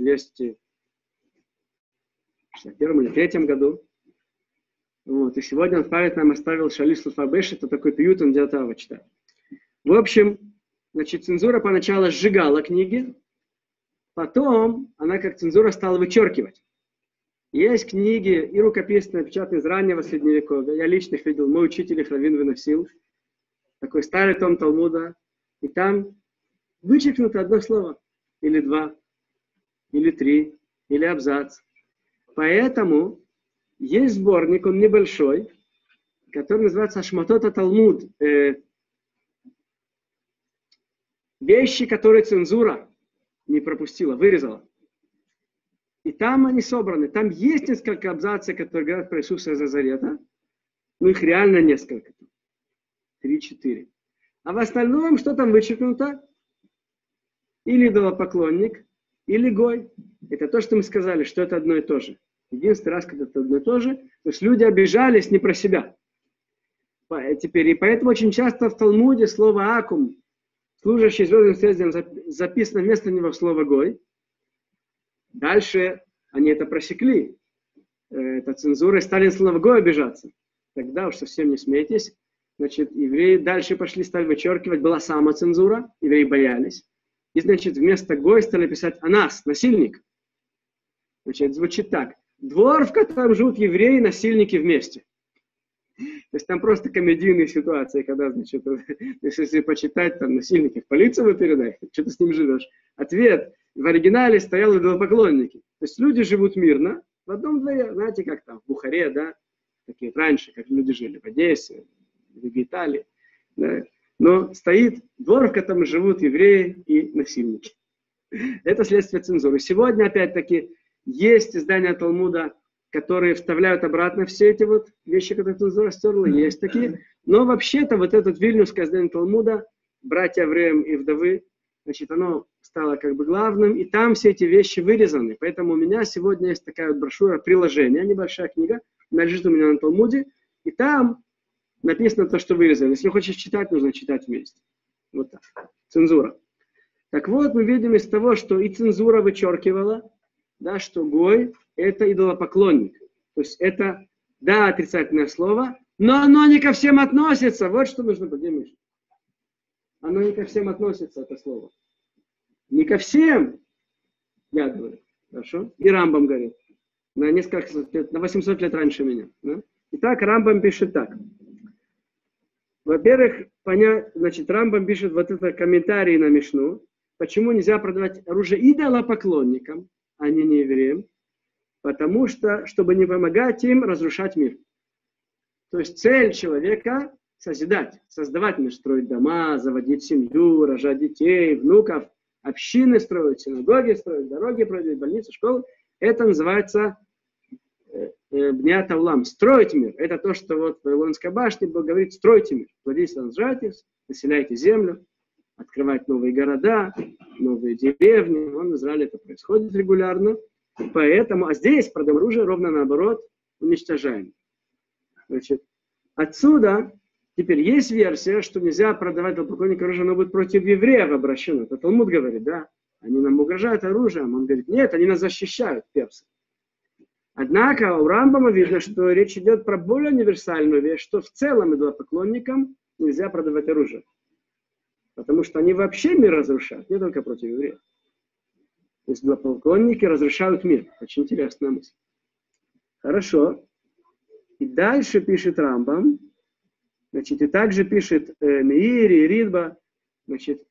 1261 или 3 году. Вот. И сегодня он в память нам оставил Шалиш Луфабеш, это такой пиют, он где-то его читает. В общем, значит, цензура поначалу сжигала книги, потом она как цензура стала вычеркивать. Есть книги и рукописные, напечатанные из раннего Средневековья. Я лично их видел, мой учитель их Равин выносил. Такой старый том Талмуда. И там вычеркнуто одно слово, или 2, или 3, или абзац. Поэтому есть сборник, он небольшой, который называется Ашматота Талмуд. Вещи, которые цензура не пропустила, вырезала. И там они собраны. Там есть несколько абзацев, которые говорят про Иисуса из Назарета. Но их реально несколько. 3-4. А в остальном, что там вычеркнуто? Или идолопоклонник, или гой. Это то, что мы сказали, что это одно и то же. Единственный раз, когда это одно и то же, то есть люди обижались не про себя. Теперь, и поэтому очень часто в Талмуде слово «акум», служащий звездным созвездием, записано вместо него слово «гой». Дальше они это просекли. Это цензура, и стали слово «гой» обижаться. Тогда уж совсем не смейтесь. Значит, евреи дальше пошли, стали вычеркивать, была самоцензура, евреи боялись. И, значит, вместо «гой» стали писать «анас», насильник. Значит, звучит так. Двор, в котором живут евреи, насильники вместе. То есть там просто комедийные ситуации, когда, значит, если почитать, там, насильники в полицию передай, что ты с ним живешь. Ответ: в оригинале стояли идолопоклонники. То есть люди живут мирно в одном дворе, знаете, как там, в Бухаре, да, такие раньше, как люди жили в Одессе, в Италии. Да. Но стоит двор, в котором живут евреи и насильники. Это следствие цензуры. Сегодня, опять-таки, есть издания Талмуда, которые вставляют обратно все эти вот вещи, которые цензура стерла, есть такие. Но вообще-то вот этот вильнюсское издание Талмуда, братья Авреем и вдовы, значит, оно стало как бы главным, и там все эти вещи вырезаны. Поэтому у меня сегодня есть такая вот брошюра, приложение, небольшая книга, она лежит у меня на Талмуде, и там написано то, что вырезано. Если хочешь читать, нужно читать вместе. Вот так. Цензура. Так вот, мы видим из того, что и цензура вычеркивала, да, что гой – это идолопоклонник. То есть это, да, отрицательное слово, но оно не ко всем относится. Вот что нужно поднимать. Оно не ко всем относится, это слово. Не ко всем, я говорю. Хорошо? И Рамбам говорит. На несколько лет, на 800 лет раньше меня. Да? Итак, Рамбам пишет так. Во-первых, значит, Рамбам пишет вот это комментарий на Мишну. Почему нельзя продавать оружие идолопоклонникам, а не евреям? Потому что, чтобы не помогать им разрушать мир. То есть цель человека – созидать, создавать мир, строить дома, заводить семью, рожать детей, внуков, общины строить, синагоги строить, дороги проводить, больницы, школы. Это называется бнят аулам, строить мир. Это то, что вот в Вавилонской башне Бог говорит: стройте мир, плодитесь, размножайтесь, населяйте землю, открывать новые города, новые деревни. В Израиле это происходит регулярно. Поэтому, а здесь продаем оружие ровно наоборот, уничтожаем. Значит, отсюда теперь есть версия, что нельзя продавать идолопоклонникам оружие, оно будет против евреев обращено. Это Талмуд говорит, да, они нам угрожают оружием. Он говорит, нет, они нас защищают, персы. Однако у Рамбама видно, что речь идет про более универсальную вещь, что в целом идолопоклонникам нельзя продавать оружие. Потому что они вообще мир разрушают, не только против евреев. То есть идолопоклонники разрушают мир. Очень интересная мысль. Хорошо. И дальше пишет Рамбам, значит, и также пишет Меири и Ридба, значит,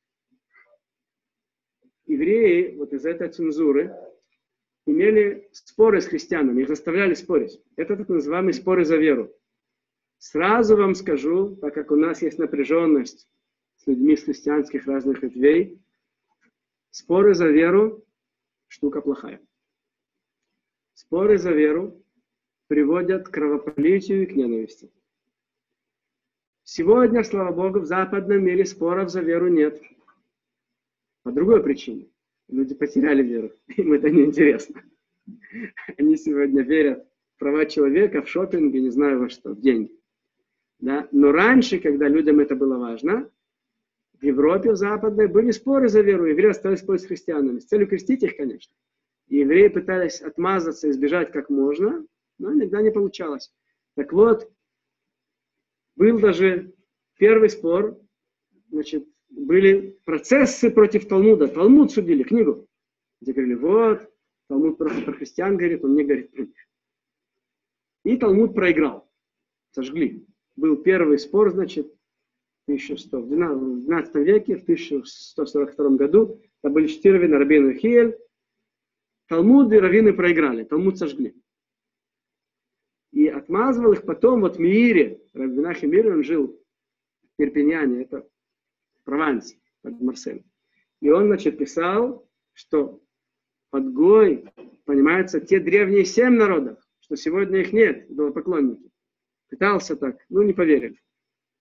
евреи вот из этой цензуры имели споры с христианами, их заставляли спорить. Это так называемые споры за веру. Сразу вам скажу, так как у нас есть напряженность с людьми с христианских разных ветвей, споры за веру – штука плохая. Споры за веру приводят к кровопролитию и к ненависти. Сегодня, слава Богу, в западном мире споров за веру нет. По другой причине. Люди потеряли веру. Им это неинтересно. Они сегодня верят в права человека, в шопинге, не знаю во что, в деньги. Да? Но раньше, когда людям это было важно, в Европе, в западной, были споры за веру. Евреи остались спорить с христианами. С целью крестить их, конечно. И евреи пытались отмазаться, избежать как можно, но иногда не получалось. Так вот, был даже первый спор, значит, были процессы против Талмуда. Талмуд судили, книгу. Где говорили, вот, Талмуд просто про христиан говорит, он не говорит про них. И Талмуд проиграл. Сожгли. Был первый спор, значит, в 12 веке, в 1142 году. Там были 4 раввина, Рабейну и Хиель. Талмуд и раввины проиграли. Талмуд сожгли. И отмазывал их потом, вот Миире, Рабби Менахем Миире, он жил в Перпиньяне, это Прованс, под Марселем. И он, значит, писал, что под Гой понимаются те древние 7 народов, что сегодня их нет, идолопоклонники. Пытался так, ну не поверили,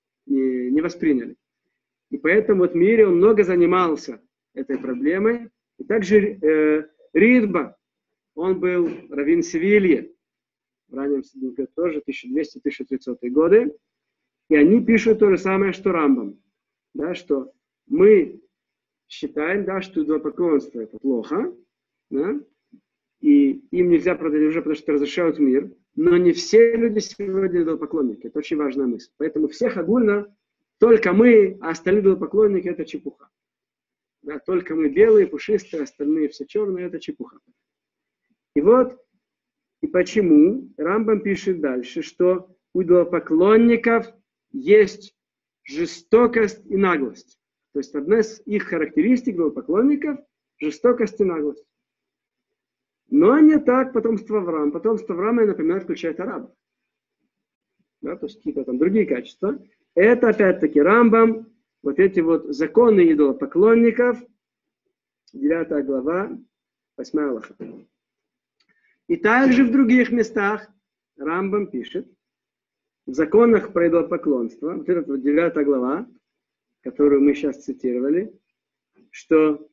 не восприняли. И поэтому вот Миире он много занимался этой проблемой, И также Ридба, он был раввин Севильи, в раннем Средневековье тоже, 1200-1300 годы. И они пишут то же самое, что Рамбам. Да, что мы считаем, да, что идолопоклонство это плохо, да, и им нельзя продать уже, потому что разрушают мир. Но не все люди сегодня идолопоклонники. Это очень важная мысль. Поэтому всех огульно, только мы, а остальные идолопоклонники это чепуха. Да, только мы белые, пушистые, остальные все черные, это чепуха. И вот, и почему Рамбам пишет дальше, что у идолопоклонников есть жестокость и наглость. То есть одна из их характеристик идолопоклонников – жестокость и наглость. Но не так потомство Авраама. Потомство Авраама, например, включает арабов. Да, то есть какие-то там другие качества. Это опять-таки Рамбам, вот эти вот законы идолопоклонников, 9 глава, 8 алаха. И также в других местах Рамбам пишет, в законах про идолопоклонство, вот эта вот 9 глава, которую мы сейчас цитировали, что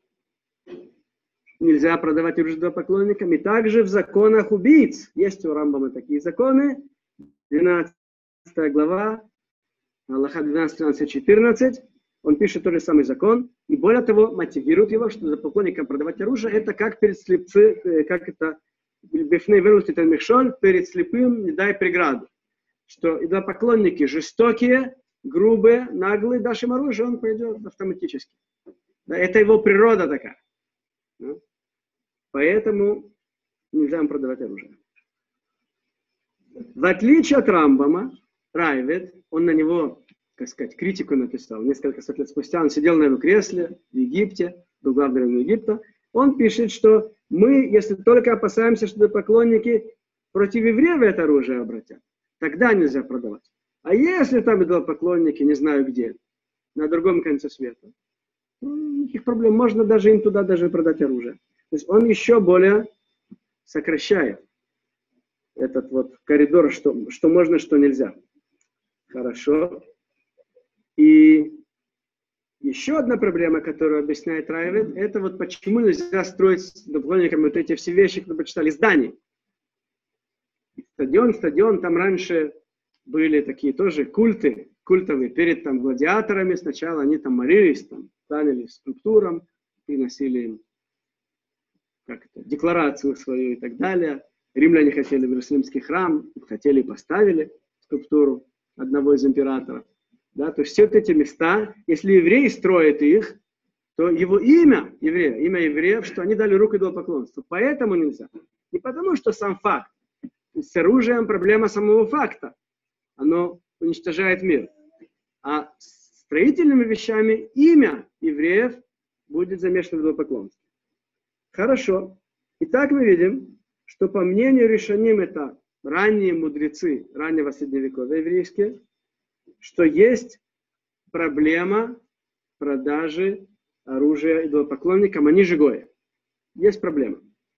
нельзя продавать оружие идолопоклонникам, и также в законах убийц, есть у Рамбама такие законы, 12 глава, Аллаха 12, 13, 14, он пишет тот же самый закон, и более того, мотивирует его, что за поклонникам продавать оружие, это как перед слепцы, как это, перед слепым не дай преграду. Что идолопоклонники жестокие, грубые, наглые, дашь им оружие, он пойдет автоматически. Да, это его природа такая. Да? Поэтому нельзя им продавать оружие. В отличие от Рамбама, Райвед, он на него, как сказать, критику написал. Несколько лет спустя он сидел на его кресле в Египте, был главным Египта. Он пишет, что мы, если только опасаемся, что поклонники против евреев это оружие обратят, тогда нельзя продавать. А если там идолопоклонники, не знаю где, на другом конце света, никаких проблем. Можно даже им туда даже продать оружие. То есть он еще более сокращает этот вот коридор, что можно, что нельзя. Хорошо. И еще одна проблема, которую объясняет Райвед, это вот почему нельзя строить с идолопоклонниками вот эти все вещи, которые почитали, здания. Стадион, там раньше были такие тоже культовые, перед там гладиаторами. Сначала они там молились, там, кланялись скульптурам, приносили им декларацию свою и так далее. Римляне хотели в Иерусалимский храм, хотели и поставили скульптуру одного из императоров. Да, то есть все вот эти места, если еврей строит их, то его имя евреев, что они дали руку идолопоклонству. Поэтому нельзя. Не потому, что сам факт. С оружием проблема самого факта. Оно уничтожает мир. А с строительными вещами имя евреев будет замешано в идолопоклонстве. Хорошо. Итак, мы видим, что по мнению решоним, это ранние мудрецы раннего Средневековья еврейские, что есть проблема продажи оружия идолопоклонникам, они же гои. Есть проблема.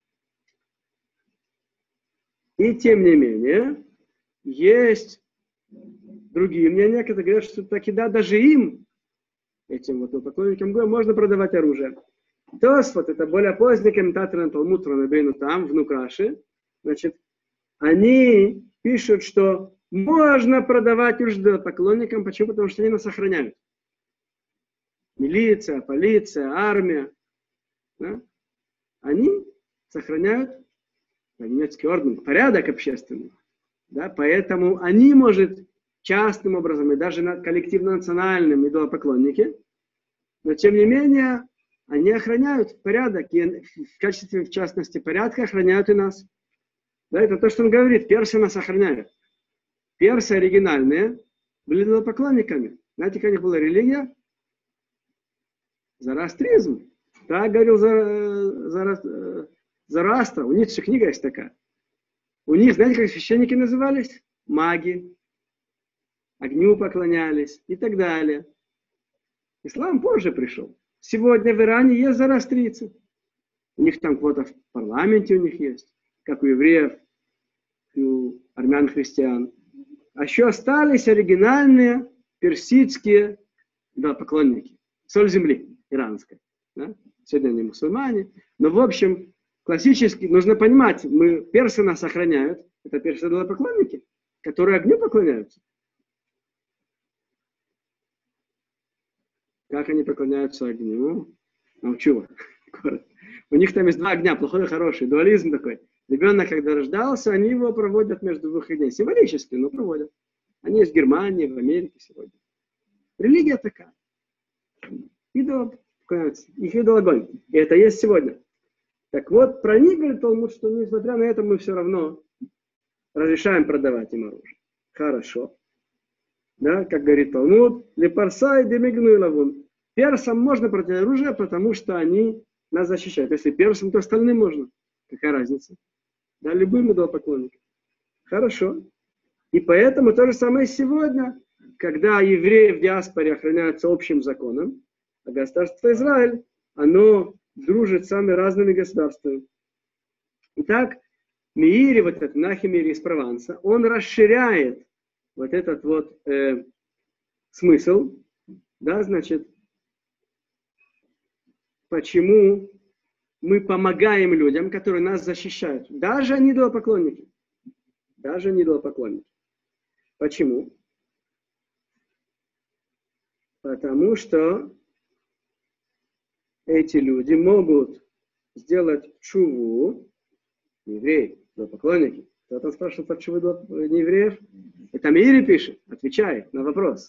И тем не менее, есть другие мнения, которые говорят, что таки да, даже им, этим вот идолопоклонникам гои, можно продавать оружие. Тосфот, это более поздний комментатор на Талмуд Ранабейну там, внук Раши, значит, они пишут, что можно продавать оружие идолопоклонникам. Почему? Потому что они нас охраняют. Милиция, полиция, армия. Да? Они сохраняют немецкий орден, порядок общественный. Да? Поэтому они, может, частным образом и даже коллективно-национальным идолопоклонники, но тем не менее они охраняют порядок. И в качестве, в частности, порядка охраняют и нас. Да? Это то, что он говорит. Персы нас охраняют. Персы оригинальные были идолопоклонниками. Знаете, какая у них была религия? Зороастризм. Так говорил Зороастр. У них же книга есть такая. У них, знаете, как священники назывались? Маги. Огню поклонялись и так далее. Ислам позже пришел. Сегодня в Иране есть зороастрийцы. У них там квота в парламенте у них есть. Как у евреев, и у армян-христиан. А еще остались оригинальные персидские идолопоклонники. Соль земли иранской. Да? Сегодня они мусульмане. Но, в общем, классически, нужно понимать, персы нас охраняют. Это персы-идолопоклонники, которые огню поклоняются. Как они поклоняются огню? Научу вас. У них там есть два огня, плохой и хороший. Дуализм такой. Ребенок, когда рождался, они его проводят между двух огней. Символически, но проводят. Они есть в Германии, в Америке сегодня. Религия такая. Идол поклоняются. Их идол огонь. И это есть сегодня. Так вот, про них говорит Талмуд, что несмотря на это мы все равно разрешаем продавать им оружие. Хорошо. Да, как говорит Талмуд, лепарса и демигну и лавун. Персам можно продать оружие, потому что они нас защищают. Если персам, то остальным можно. Какая разница? Да, любым идолопоклонникам. Хорошо. И поэтому то же самое сегодня, когда евреи в диаспоре охраняются общим законом, а государство Израиль, оно дружит с самыми разными государствами. Итак, Меири, вот этот Нахи Меири из Прованса, он расширяет вот этот вот смысл, да, значит, почему мы помогаем людям, которые нас защищают. Даже они идолопоклонники. Даже они идолопоклонники. Почему? Потому что эти люди могут сделать чуву, евреи, идолопоклонники. Кто-то спрашивает про чуву неевреев. Это Меири пишет, отвечает на вопрос.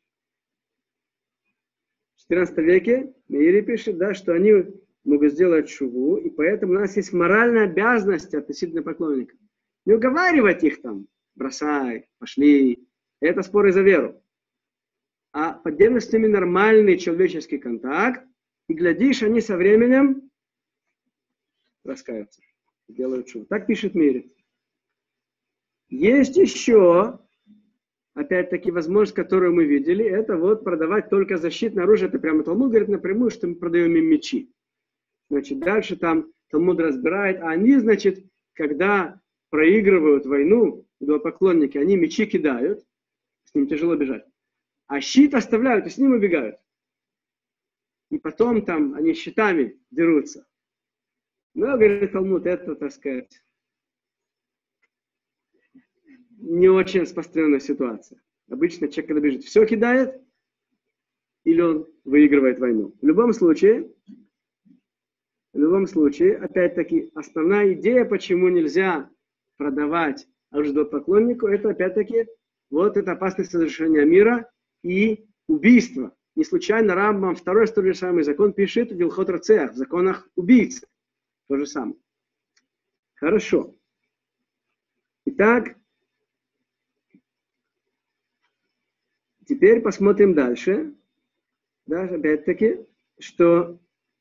В XIV веке Меири пишет, да, что они могут сделать шуву, и поэтому у нас есть моральная обязанность относительно поклонников. Не уговаривать их там, бросай, пошли. Это споры за веру. А поддерживать с ними нормальный человеческий контакт, и глядишь, они со временем раскаются, делают шуву. Так пишет Меири. Есть еще, опять-таки, возможность, которую мы видели, это вот продавать только защитное оружие. Это прямо Талмуд говорит напрямую, что мы продаем им мечи. Значит, дальше там Талмуд разбирает, а они, значит, когда проигрывают войну, идолопоклонники, они мечи кидают, с ним тяжело бежать, а щит оставляют и с ним убегают. И потом там они щитами дерутся. Но, говорит Талмуд, это, так сказать, не очень распространенная ситуация. Обычно человек, когда бежит, все кидает, или он выигрывает войну. В любом случае, опять-таки, основная идея, почему нельзя продавать оружие поклоннику, это опять-таки вот эта опасность разрушения мира и убийства. Не случайно Рамбам второй столь же самый закон пишет в Илхот Рацеах, в законах убийцы. То же самое. Хорошо. Итак, теперь посмотрим дальше. Да, опять-таки, что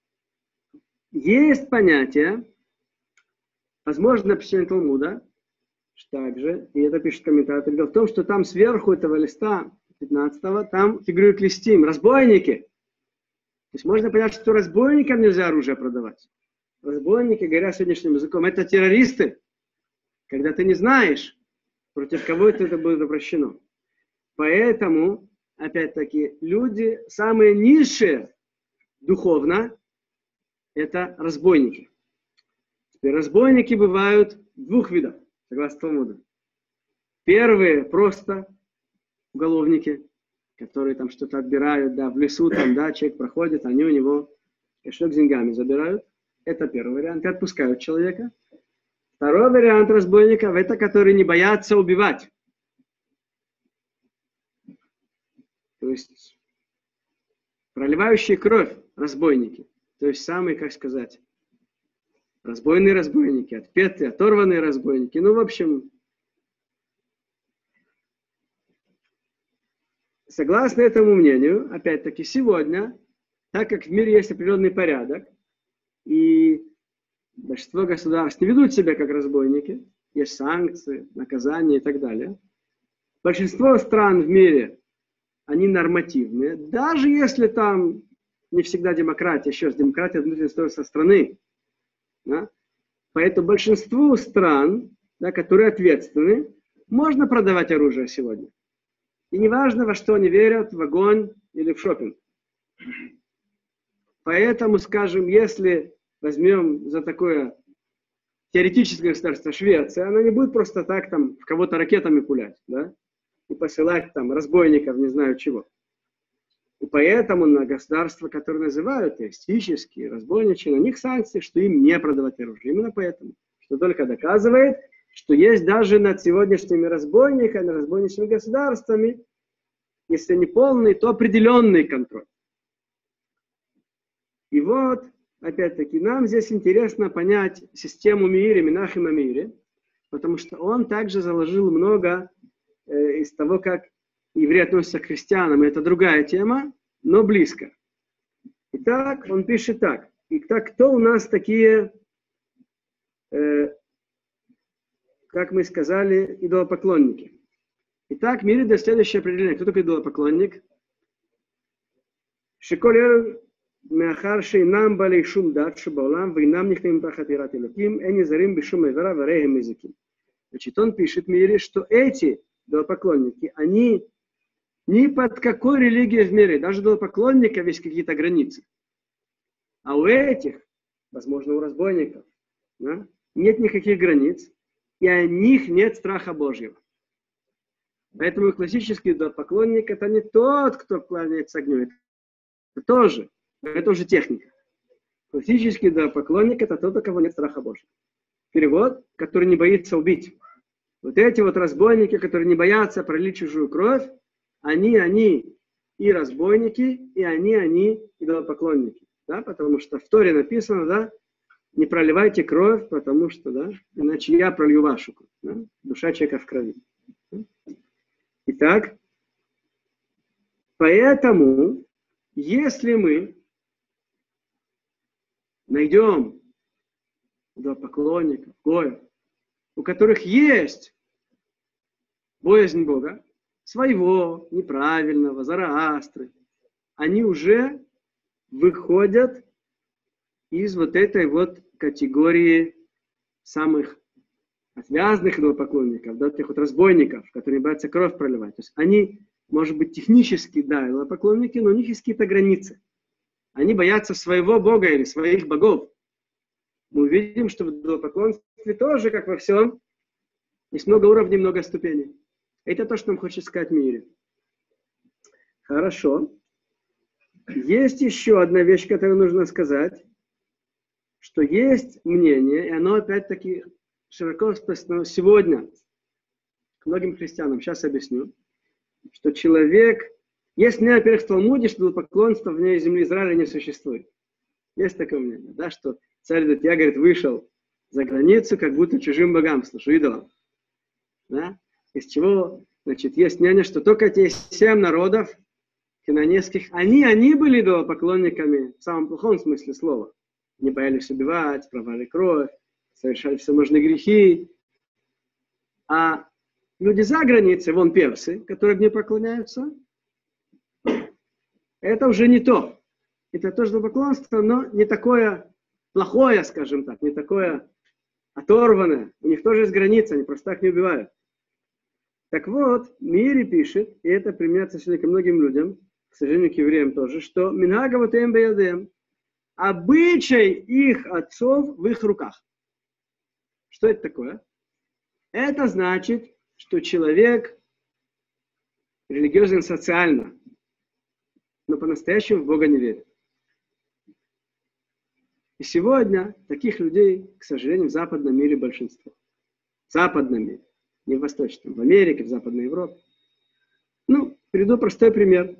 есть понятие, возможно, написание Талмуда, также, и это пишет комментатор, дело в том, что там сверху этого листа 15-го, там фигурируют листим, разбойники. То есть можно понять, что разбойникам нельзя оружие продавать. Разбойники, говоря сегодняшним языком, это террористы, когда ты не знаешь, против кого это будет обращено. Поэтому, опять-таки, люди самые низшие духовно, это разбойники. Теперь разбойники бывают двух видов, согласно Талмуду. Первые просто уголовники, которые там что-то отбирают, да, в лесу, там, да, человек проходит, они у него кошелек с деньгами забирают. Это первый вариант, и отпускают человека. Второй вариант разбойников, это которые не боятся убивать. То есть проливающие кровь разбойники. То есть самые, как сказать, разбойные разбойники, отпетые, оторванные разбойники. Ну, в общем, согласно этому мнению, опять-таки, сегодня, так как в мире есть определенный порядок, и большинство государств не ведут себя как разбойники, есть санкции, наказания и так далее, большинство стран в мире, они нормативные, даже если там не всегда демократия, еще раз, демократия внутренняя строится страны. Да? Поэтому большинству стран, да, которые ответственны, можно продавать оружие сегодня. И неважно, во что они верят, в огонь или в шопинг. Поэтому, скажем, если возьмем за такое теоретическое государство Швеция, она не будет просто так там в кого-то ракетами пулять, да, и посылать там разбойников, не знаю чего. И поэтому на государства, которые называют террористические, разбойничьи, на них санкции, что им не продавать оружие. Именно поэтому, что только доказывает, что есть даже над сегодняшними разбойниками, разбойничьими государствами, если не полный, то определенный контроль. И вот, опять-таки, нам здесь интересно понять систему Меири, Менахема Меири, потому что он также заложил много из того, как евреи относятся к христианам. Это другая тема, но близко. Итак, он пишет так. Итак, кто у нас такие, как мы сказали, идолопоклонники? Итак, в мире дает следующее определение. Кто такой идолопоклонник? Шиколер מאחר שאינם בעלי שום דת שבעולם ואינם נכנסים תחת יראת אלוקים, אין נזהרים בשום עבירה והרי הם מזיקים. Значит, он пишет Мире, что эти идолопоклонники, они ни под какой религией в мире, даже идолопоклонников есть какие-то границы. А у этих, возможно, у разбойников, да, нет никаких границ, и у них нет страха Божьего. Поэтому классический идолопоклонник это не тот, кто кланяется огню, это уже техника. Классический идолопоклонник это тот, у кого нет страха Божьего. Перевод, который не боится убить. Вот эти вот разбойники, которые не боятся пролить чужую кровь, они и разбойники, и они идолопоклонники. Да? Потому что в Торе написано, да, не проливайте кровь, потому что, да, иначе я пролью вашу кровь. Да? Душа человека в крови. Итак, поэтому, если мы найдем идолопоклонников, гоев, у которых есть боязнь Бога, своего, неправильного, Зороастры, они уже выходят из вот этой вот категории самых отвязных идолопоклонников, да, тех вот разбойников, которые боятся кровь проливать. То есть они, может быть, технически, да, идолопоклонники, но у них есть какие-то границы. Они боятся своего Бога или своих богов. Мы увидим, что в идолопоклонстве тоже, как во всем, есть много уровней, много ступеней. Это то, что нам хочет сказать в мире. Хорошо. Есть еще одна вещь, которую нужно сказать, что есть мнение, и оно опять-таки широко распространено сегодня к многим христианам. Сейчас объясню, что человек... Есть мнение, во-первых, в Талмуде, что идолопоклонство вне земли Израиля не существует. Есть такое мнение, да, что царь Датья, говорит, вышел за границу, как будто чужим богам, слушай, идолам. Да? Из чего, значит, есть мнение, что только те 7 народов хананейских, они были идолопоклонниками в самом плохом смысле слова. Не боялись убивать, пролили кровь, совершали всевозможные грехи. А люди за границей, вон персы, которые мне поклоняются, это уже не то. Это тоже идолопоклонство, но не такое плохое, скажем так, не такое оторванное. У них тоже есть границы, они просто так не убивают. Так вот, Мири пишет, и это применяется сегодня ко многим людям, к сожалению, к евреям тоже, что «Минхагавотеем беядем» – обычай их отцов в их руках. Что это такое? Это значит, что человек религиозен социально, но по-настоящему в Бога не верит. И сегодня таких людей, к сожалению, в западном мире большинство. В западном мире. Не в восточном. В Америке, в Западной Европе. Ну, приведу простой пример.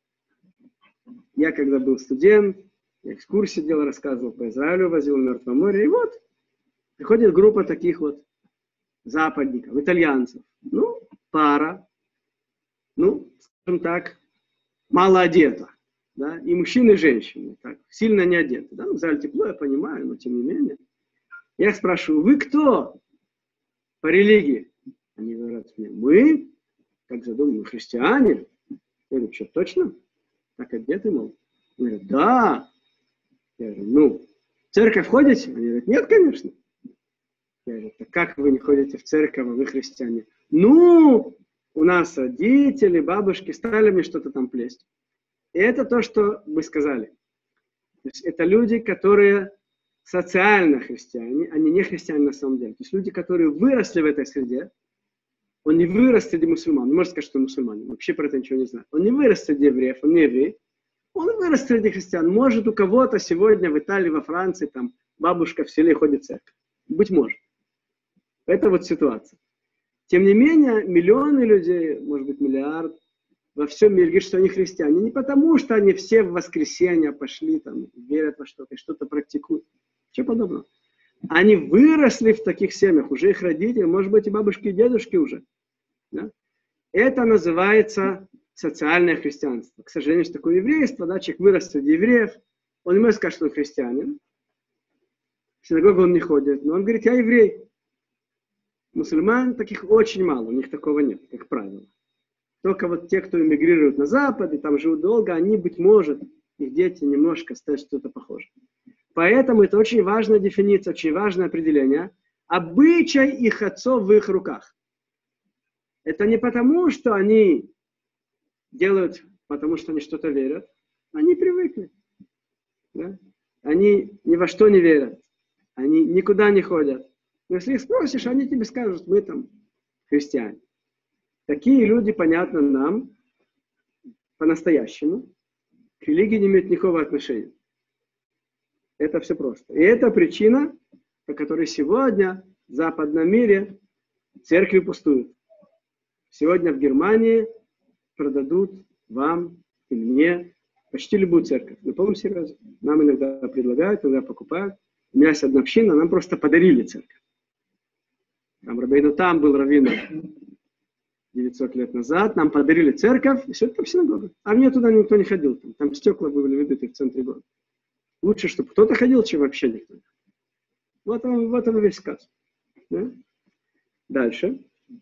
Я когда был студент, я экскурсии делал, рассказывал по Израилю, возил в Мертвое море. И вот приходит группа таких вот западников, итальянцев. Ну, пара. Ну, скажем так, мало одета. Да? И мужчины, и женщины. Так, сильно не одеты. Да? В Израиле тепло, я понимаю, но тем не менее. Я их спрашиваю, вы кто по религии? Они говорят мне, мы, как задумали, христиане. Я говорю, что, точно? Так одеты, мол? Они говорят, да. Я говорю, ну, в церковь ходите? Они говорят, нет, конечно. Я говорю, так как вы не ходите в церковь, а вы христиане? Ну, у нас родители, бабушки стали мне что-то там плесть. И это то, что вы сказали. есть это люди, которые социально христиане, они не христиане на самом деле. То есть люди, которые выросли в этой среде, он не вырос среди мусульман, не может сказать, что он мусульманин, вообще про это ничего не знает. Он не вырос среди евреев, он не еврей, он вырос среди христиан. Может, у кого-то сегодня в Италии, во Франции, там бабушка в селе ходит в церковь. Быть может. Это вот ситуация. Тем не менее, миллионы людей, может быть, миллиард, во всем мире говорят, что они христиане. Не потому, что они все в воскресенье пошли, там, верят во что-то и что-то практикуют. Ничего подобного. Они выросли в таких семьях, уже их родители, может быть, и бабушки, и дедушки уже. Да? Это называется социальное христианство. К сожалению, есть такое еврейство, да, человек вырос среди евреев, он не может сказать, что он христианин, в синагогу он не ходит, но он говорит, я еврей. Мусульман таких очень мало, у них такого нет, как правило. Только вот те, кто эмигрируют на Запад и там живут долго, они, быть может, их дети немножко стают что-то похоже. Поэтому это очень важная дефиниция, очень важное определение. Обычай их отцов в их руках. Это не потому, что они делают, потому что они что-то верят. Они привыкли. Да? Они ни во что не верят. Они никуда не ходят. Но если их спросишь, они тебе скажут, мы там христиане. Такие люди, понятно, нам по-настоящему к религии не имеют никакого отношения. Это все просто. И это причина, по которой сегодня в западном мире церкви пустуют. Сегодня в Германии продадут вам и мне почти любую церковь. На полном серьезе. Нам иногда предлагают, иногда покупают. У меня есть одна община, нам просто подарили церковь. Там Рабейну Там был раввином 900 лет назад. Нам подарили церковь, и все это синагога. А мне туда никто не ходил. Там стекла были выбиты в центре города. Лучше, чтобы кто-то ходил, чем вообще никто. Вот он весь сказ. Да? Дальше.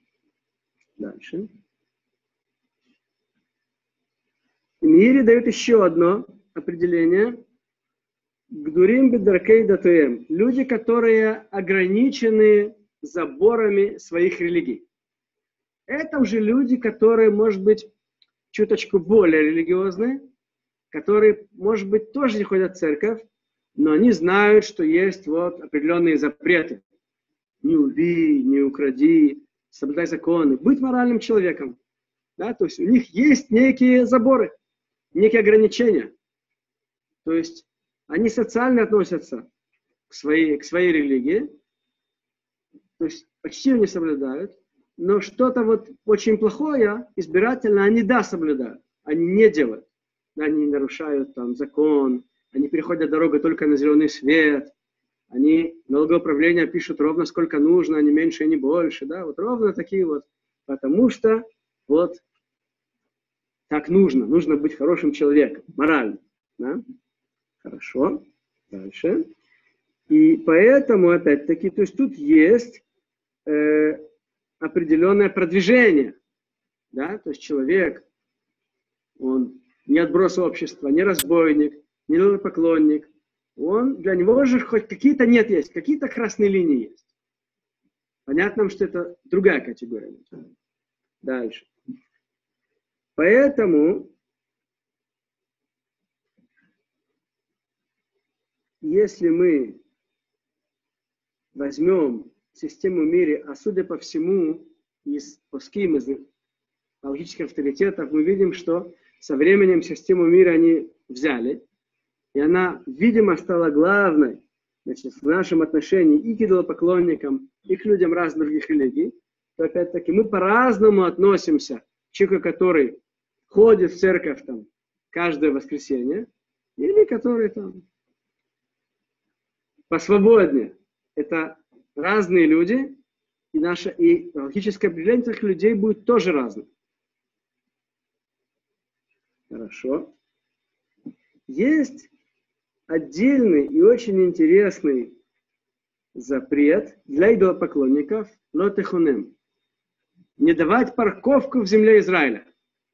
Мири дает еще одно определение. Гдурим бедаркей датуем. Люди, которые ограничены заборами своих религий. Это уже люди, которые, может быть, чуточку более религиозные, которые, может быть, тоже не ходят в церковь, но они знают, что есть вот определенные запреты. Не убей, не укради, соблюдай законы, быть моральным человеком. Да? То есть у них есть некие заборы, некие ограничения. То есть они социально относятся к своей религии, то есть почти не соблюдают, но что-то вот очень плохое, избирательно, они да соблюдают, они не делают. Они нарушают там закон, они переходят дорогу только на зеленый свет, они налогоуправление пишут ровно сколько нужно, не меньше и не больше, да, вот ровно такие вот, потому что вот так нужно быть хорошим человеком, морально, да? Хорошо, дальше. И поэтому, опять-таки, то есть тут есть определенное продвижение, да, то есть человек, он не отброс общества, не разбойник, не идолопоклонник, он, для него же хоть какие-то нет есть, какие-то красные линии есть. Понятно, что это другая категория. Дальше. Поэтому, если мы возьмем систему мира, а судя по всему, из поским, из логических авторитетов, мы видим, что со временем систему мира они взяли, и она, видимо, стала главной, значит, в нашем отношении и к идолопоклонникам, и к людям разных других религий, то опять-таки мы по-разному относимся к человеку, который ходит в церковь там каждое воскресенье, или который там посвободнее. Это разные люди, и логическое определение этих людей будет тоже разным. Хорошо. Есть отдельный и очень интересный запрет для идолопоклонников лотехунем. Не давать парковку в земле Израиля.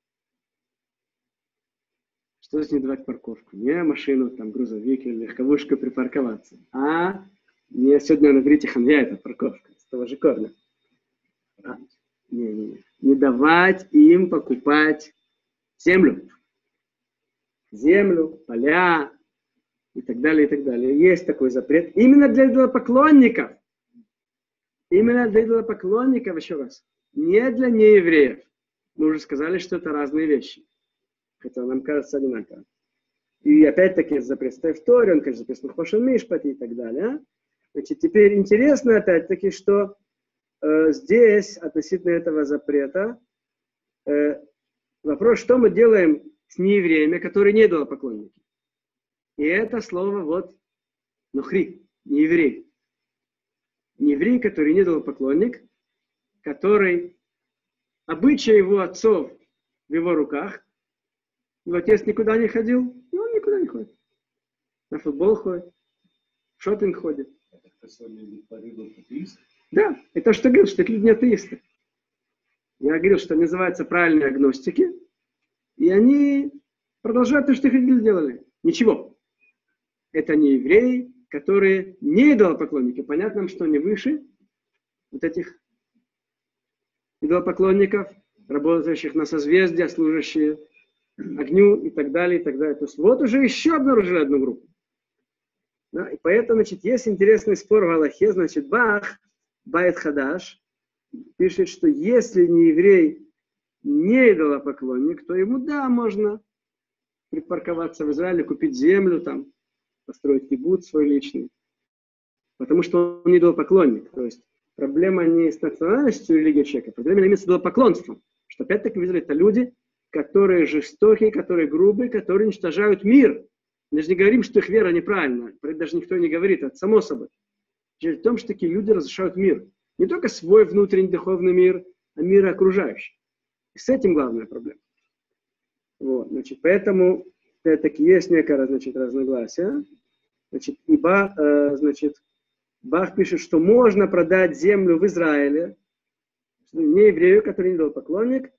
Что значит не давать парковку? Не машину, там, грузовик или легковушку припарковаться. А не сегодня на иврите ханья это парковка. С того же корня. Не давать им покупать землю. Землю, поля, и так далее, и так далее. Есть такой запрет. Именно для идолопоклонников. Именно для идолопоклонников, еще раз. Не для неевреев. Мы уже сказали, что это разные вещи. Хотя нам кажется одинаково. И опять-таки запрет в Торе, он, конечно, записан в Хошен Мишпате и так далее. Значит, теперь интересно опять-таки, что здесь относительно этого запрета вопрос, что мы делаем с неевреями, которые не идолопоклонники. И это слово вот нухри, нееврей. Нееврей, который не идолопоклонник, который обычай его отцов в его руках. Его отец никуда не ходил, и он никуда не ходит. На футбол ходит, в шопинг ходит. Да, это что говорил, что это люди не атеисты. Я говорил, что называется правильные агностики, и они продолжают то, что их родители делали. Ничего. Это не евреи, которые не идолопоклонники. Понятно, что они выше вот этих идолопоклонников, работающих на созвездия, служащие огню и так далее, и так далее. То есть вот уже еще обнаружили одну группу. Да? И поэтому, значит, есть интересный спор в Аллахе, значит, Бах, Байт Хадаш, пишет, что если не еврей, не идолопоклонник, то ему, да, можно припарковаться в Израиле, купить землю там, построить кибуц свой личный. Потому что он не идолопоклонник. То есть проблема не с национальностью религии человека, проблема именно с идолопоклонством. Что опять-таки в Израиле это люди, которые жестокие, которые грубые, которые уничтожают мир. Мы же не говорим, что их вера неправильна. Про это даже никто не говорит, это само собой. Дело в том, что такие люди разрушают мир. Не только свой внутренний духовный мир, а мир окружающий. И с этим главная проблема. Вот, значит, поэтому опять-таки есть некое, значит, разногласие. Значит, значит, Бах пишет, что можно продать землю в Израиле не еврею, который не идолопоклонник.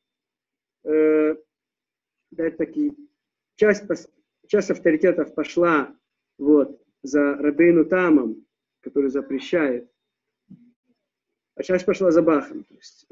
Опять-таки, часть авторитетов пошла вот, за Рабейну Тамом, который запрещает, а часть пошла за Бахом. То есть,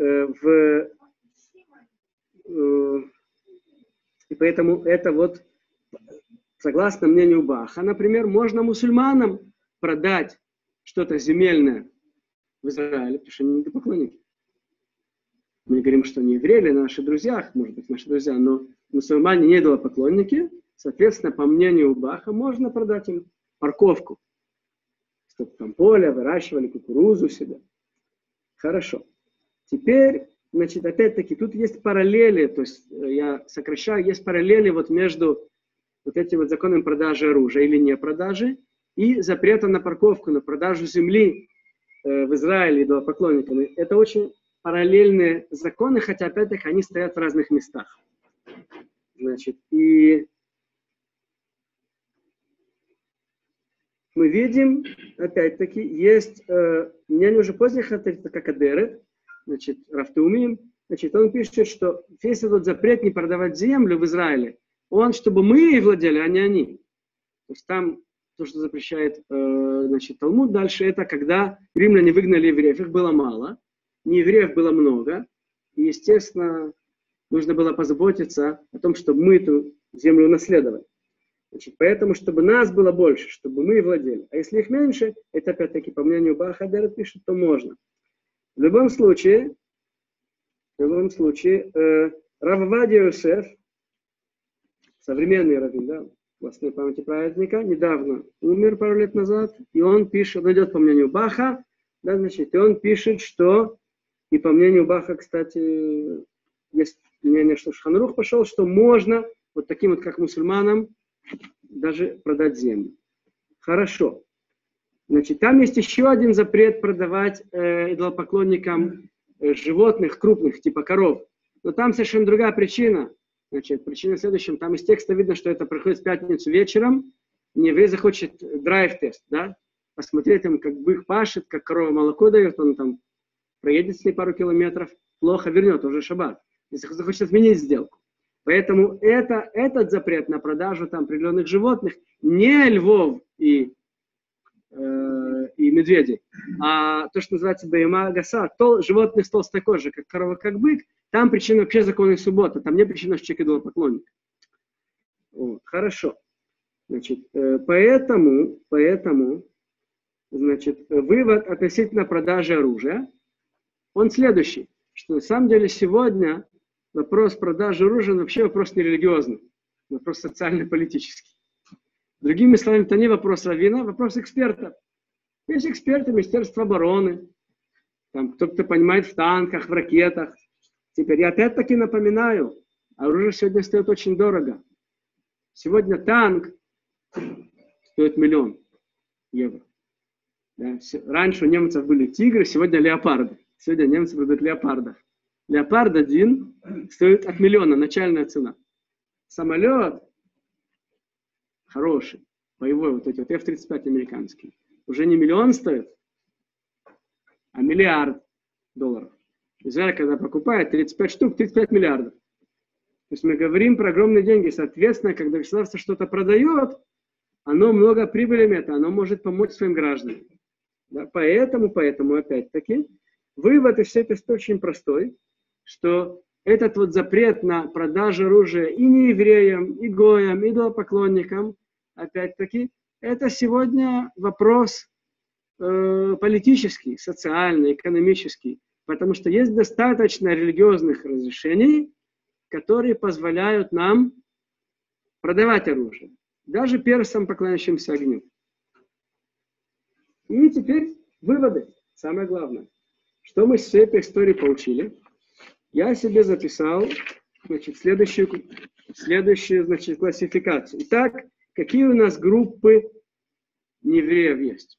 и поэтому это вот, согласно мнению Баха, например, можно мусульманам продать что-то земельное в Израиле, потому что они не идолопоклонники. Мы говорим, что не евреи, или наши друзья, может быть, наши друзья, но мусульмане не идолопоклонники, соответственно, по мнению Баха, можно продать им парковку, чтобы там поле выращивали, кукурузу себе. Хорошо. Теперь, значит, опять-таки, тут есть параллели, то есть я сокращаю, есть параллели вот между вот этим вот законом продажи оружия или не продажи и запретом на парковку, на продажу земли в Израиле идолопоклонникам. Это очень параллельные законы, хотя, опять-таки, они стоят в разных местах. Значит, и мы видим, опять-таки, есть мнение уже поздних авторитетов, как Адерет, значит, Рафтумим, значит, он пишет, что весь этот запрет не продавать землю в Израиле, он, чтобы мы ей владели, а не они. То есть там то, что запрещает, значит, Талмуд дальше, это когда римляне выгнали евреев, их было мало, неевреев было много, и, естественно, нужно было позаботиться о том, чтобы мы эту землю унаследовали. Значит, поэтому, чтобы нас было больше, чтобы мы владели. А если их меньше, это опять-таки по мнению Баха Адерет пишет, то можно. В любом случае, Рав Овадия Йосеф, современный раввин, да, властной памяти праведника, недавно умер пару лет назад, и он пишет, он идет по мнению Баха, да, значит, и он пишет, что, и по мнению Баха, кстати, есть мнение, что Шулхан Арух пошел, что можно вот таким вот, как мусульманам, даже продать землю. Хорошо. Значит, там есть еще один запрет продавать идолопоклонникам животных крупных, типа коров. Но там совершенно другая причина. Значит, причина в следующем. Там из текста видно, что это происходит в пятницу вечером. Еврей захочет драйв-тест, да? Посмотреть, как бык пашет, как корова молоко дает, он там проедет с ней пару километров, плохо вернет, уже шаббат. Если захочет отменить сделку. Поэтому этот запрет на продажу там определенных животных, не львов и медведей, а то, что называется бейма гаса, животных с толстой кожей, как корова, как бык, там причина вообще законной субботы, там не причина, что человек идолопоклонник. Вот, хорошо. Значит, поэтому, значит, вывод относительно продажи оружия, он следующий, что на самом деле сегодня вопрос продажи оружия вообще вопрос не религиозный, вопрос социально-политический. Другими словами, это не вопрос раввина, вопрос экспертов. Есть эксперты Министерства обороны, там кто-то понимает в танках, в ракетах. Теперь я опять-таки напоминаю, оружие сегодня стоит очень дорого. Сегодня танк стоит 1 000 000 евро. Да? Раньше у немцев были тигры, сегодня леопарды. Сегодня немцы продают леопардов. Леопард один стоит от 1 000 000, начальная цена. Самолет хороший, боевой, вот эти вот F-35 американские, уже не 1 000 000 стоит, а $1 миллиард. Израиль, когда покупает 35 штук, 35 миллиардов. То есть мы говорим про огромные деньги. Соответственно, когда государство что-то продает, оно много прибыли имеет, оно может помочь своим гражданам. Да? Поэтому, опять-таки, вывод из всей этой истории очень простой, что этот вот запрет на продажу оружия и неевреям, и гоям, и идолопоклонникам, опять-таки, это сегодня вопрос политический, социальный, экономический, потому что есть достаточно религиозных разрешений, которые позволяют нам продавать оружие, даже персам, поклоняющимся огню. И теперь выводы, самое главное. Что мы с всей этой истории получили? Я себе записал, значит, следующую, значит, классификацию. Итак, какие у нас группы неевреев есть?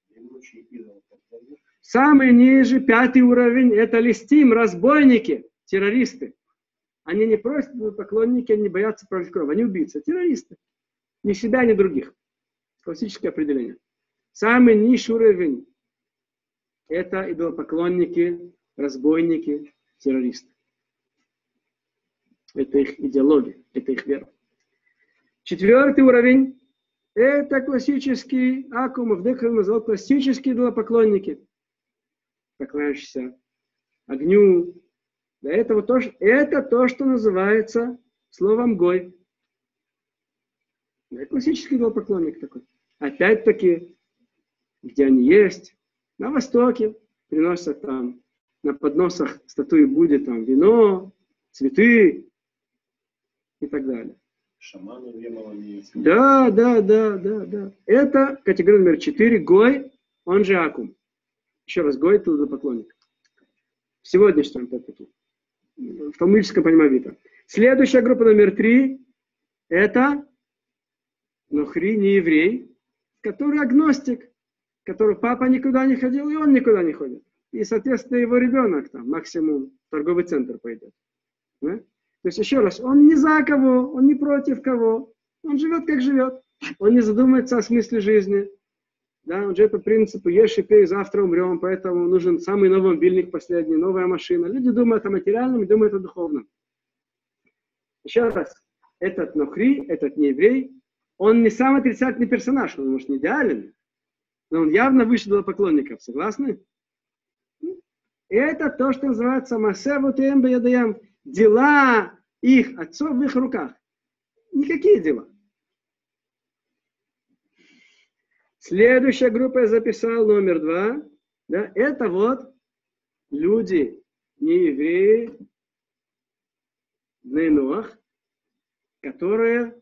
Самый ниже, 5-й уровень, это листим, разбойники, террористы. Они не просто поклонники, они не боятся пролить кровь, они убийцы, террористы. Ни себя, ни других. Классическое определение. Самый низший уровень – это идолопоклонники, разбойники, террористы. Это их идеология, это их вера. 4-й уровень – это классические, Акум Авдеха назвал классические идолопоклонники, поклоняющиеся огню. Да, это то, что называется словом гой. Да, классический идолопоклонник такой. Опять-таки, где они есть, на Востоке приносят там на подносах статуи Будды там вино, цветы и так далее. Шаманы в Ямалане. Да. Это категория номер 4, гой, он же Акум. Еще раз, гой – это идолопоклонник. В сегодняшнем, опять-таки, в талмудическом понимании. Следующая группа номер 3 – это нохри, не еврей, который агностик, который папа никуда не ходил, и он никуда не ходит. И, соответственно, его ребенок там максимум в торговый центр пойдет. Да? То есть, еще раз, он не за кого, он не против кого. Он живет, как живет. Он не задумывается о смысле жизни. Да? Он живет по принципу «ешь и пей, завтра умрем», поэтому нужен самый новый мобильник последний, новая машина. Люди думают о материальном и думают о духовном. Еще раз, этот нохри, этот нееврей, он не самый отрицательный персонаж, он, может, не идеален, но он явно выше идолопоклонников. Согласны? Это то, что называется «масевутеем беядаям». Дела их отцов в их руках. Никакие дела. Следующая группа я записал, номер 2. Да, это вот люди, не евреи, бней Ноах, которые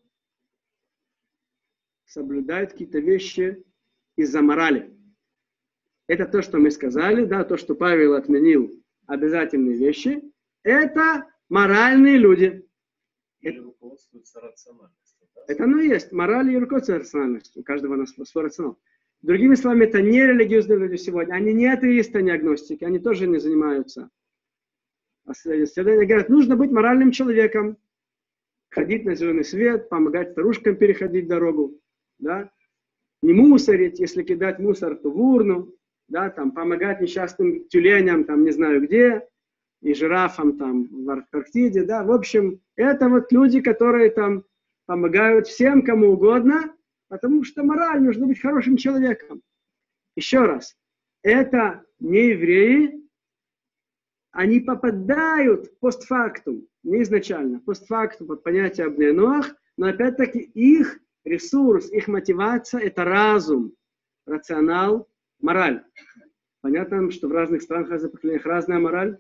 соблюдают какие-то вещи из-за морали. Это то, что мы сказали, да, то, что Павел отменил обязательные вещи. Это моральные люди. Или руководствуются рациональностью. Да? Это оно и есть. Мораль и руководство рациональностью. У каждого у нас свой рационал. Другими словами, это не религиозные люди сегодня. Они не атеисты, не агностики. Они тоже не занимаются. Они говорят, нужно быть моральным человеком. Ходить на зеленый свет, помогать старушкам переходить дорогу. Да? Не мусорить. Если кидать мусор, то в урну. Да? Там, помогать несчастным тюленям, там, не знаю где. И жирафам там в Антарктиде, да, в общем, это вот люди, которые там помогают всем, кому угодно, потому что мораль, нужно быть хорошим человеком. Еще раз, это не евреи, они попадают постфактум, не изначально, постфактум под понятие бней Ноах, но опять-таки их ресурс, их мотивация – это разум, рационал, мораль. Понятно, что в разных странах и поколениях разная мораль?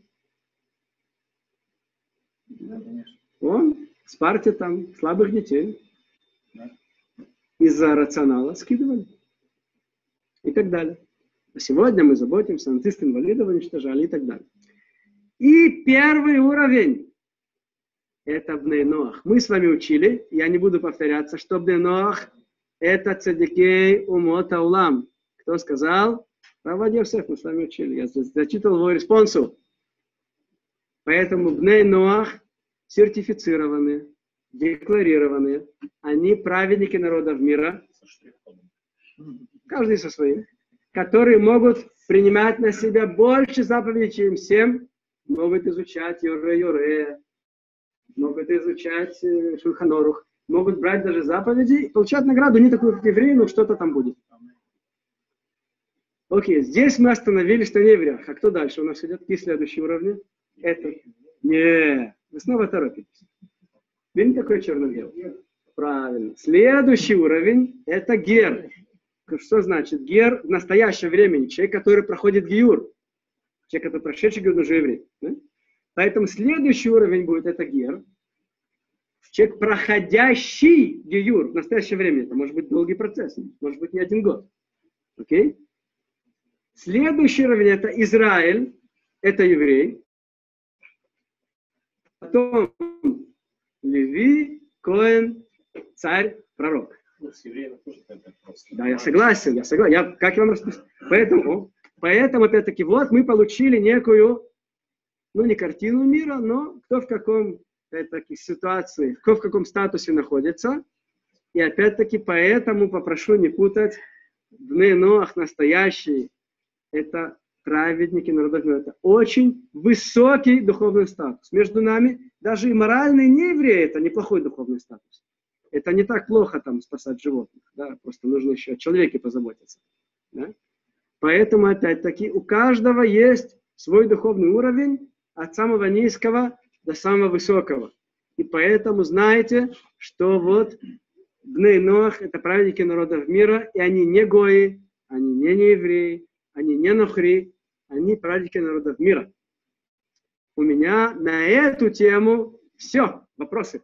Да, конечно. Он в Спарте там слабых детей из-за рационала скидывали. И так далее. А сегодня мы заботимся, нацисты-инвалидов уничтожали и так далее. И первый уровень – это Бней Ноах. Мы с вами учили, я не буду повторяться, что Бней Ноах – это цадикей умот аулам. Кто сказал? Рав Йосеф, мы с вами учили. Я зачитал его респонсу. Поэтому Бней Ноах сертифицированы, декларированы. Они праведники народов мира. Каждый со своим. Которые могут принимать на себя больше заповедей, чем всем. Могут изучать Йоре-Йоре. Могут изучать Шульхан Орух. Могут брать даже заповеди и получать награду. Не такую, как евреи, но что-то там будет. Окей, здесь мы остановились на евреях. А кто дальше у нас идет? Какие следующие уровни? Это. Не, вы снова торопитесь. Видите, какое черно-белое? Правильно. Следующий уровень – это гер. Что значит гер в настоящем времени? Человек, который проходит гиюр. Человек, который прошедший гиюр, уже еврей. Да? Поэтому следующий уровень будет это гер. Человек, проходящий гиюр в настоящее время. Это может быть долгий процесс. Может быть не один год. Окей? Следующий уровень это Израиль. Это еврей. Потом Леви, Коэн, царь, пророк. Ну, с евреями тоже так просто. Да, я согласен. Как я вам расписал? Поэтому, опять-таки, вот мы получили некую, ну, не картину мира, но кто в каком, опять-таки, ситуации, кто в каком статусе находится. И, опять-таки, поэтому попрошу не путать Бней Ноах настоящий. Это праведники народов мира. Это очень высокий духовный статус. Между нами даже и моральный нееврей – это неплохой духовный статус. Это не так плохо там спасать животных. Да? Просто нужно еще о человеке позаботиться. Да? Поэтому, опять-таки, у каждого есть свой духовный уровень от самого низкого до самого высокого. И поэтому знаете, что вот Бней Ноах – это праведники народов мира, и они не гои, они не неевреи, они не нохри, они праведники народов мира. У меня на эту тему все. Вопросы?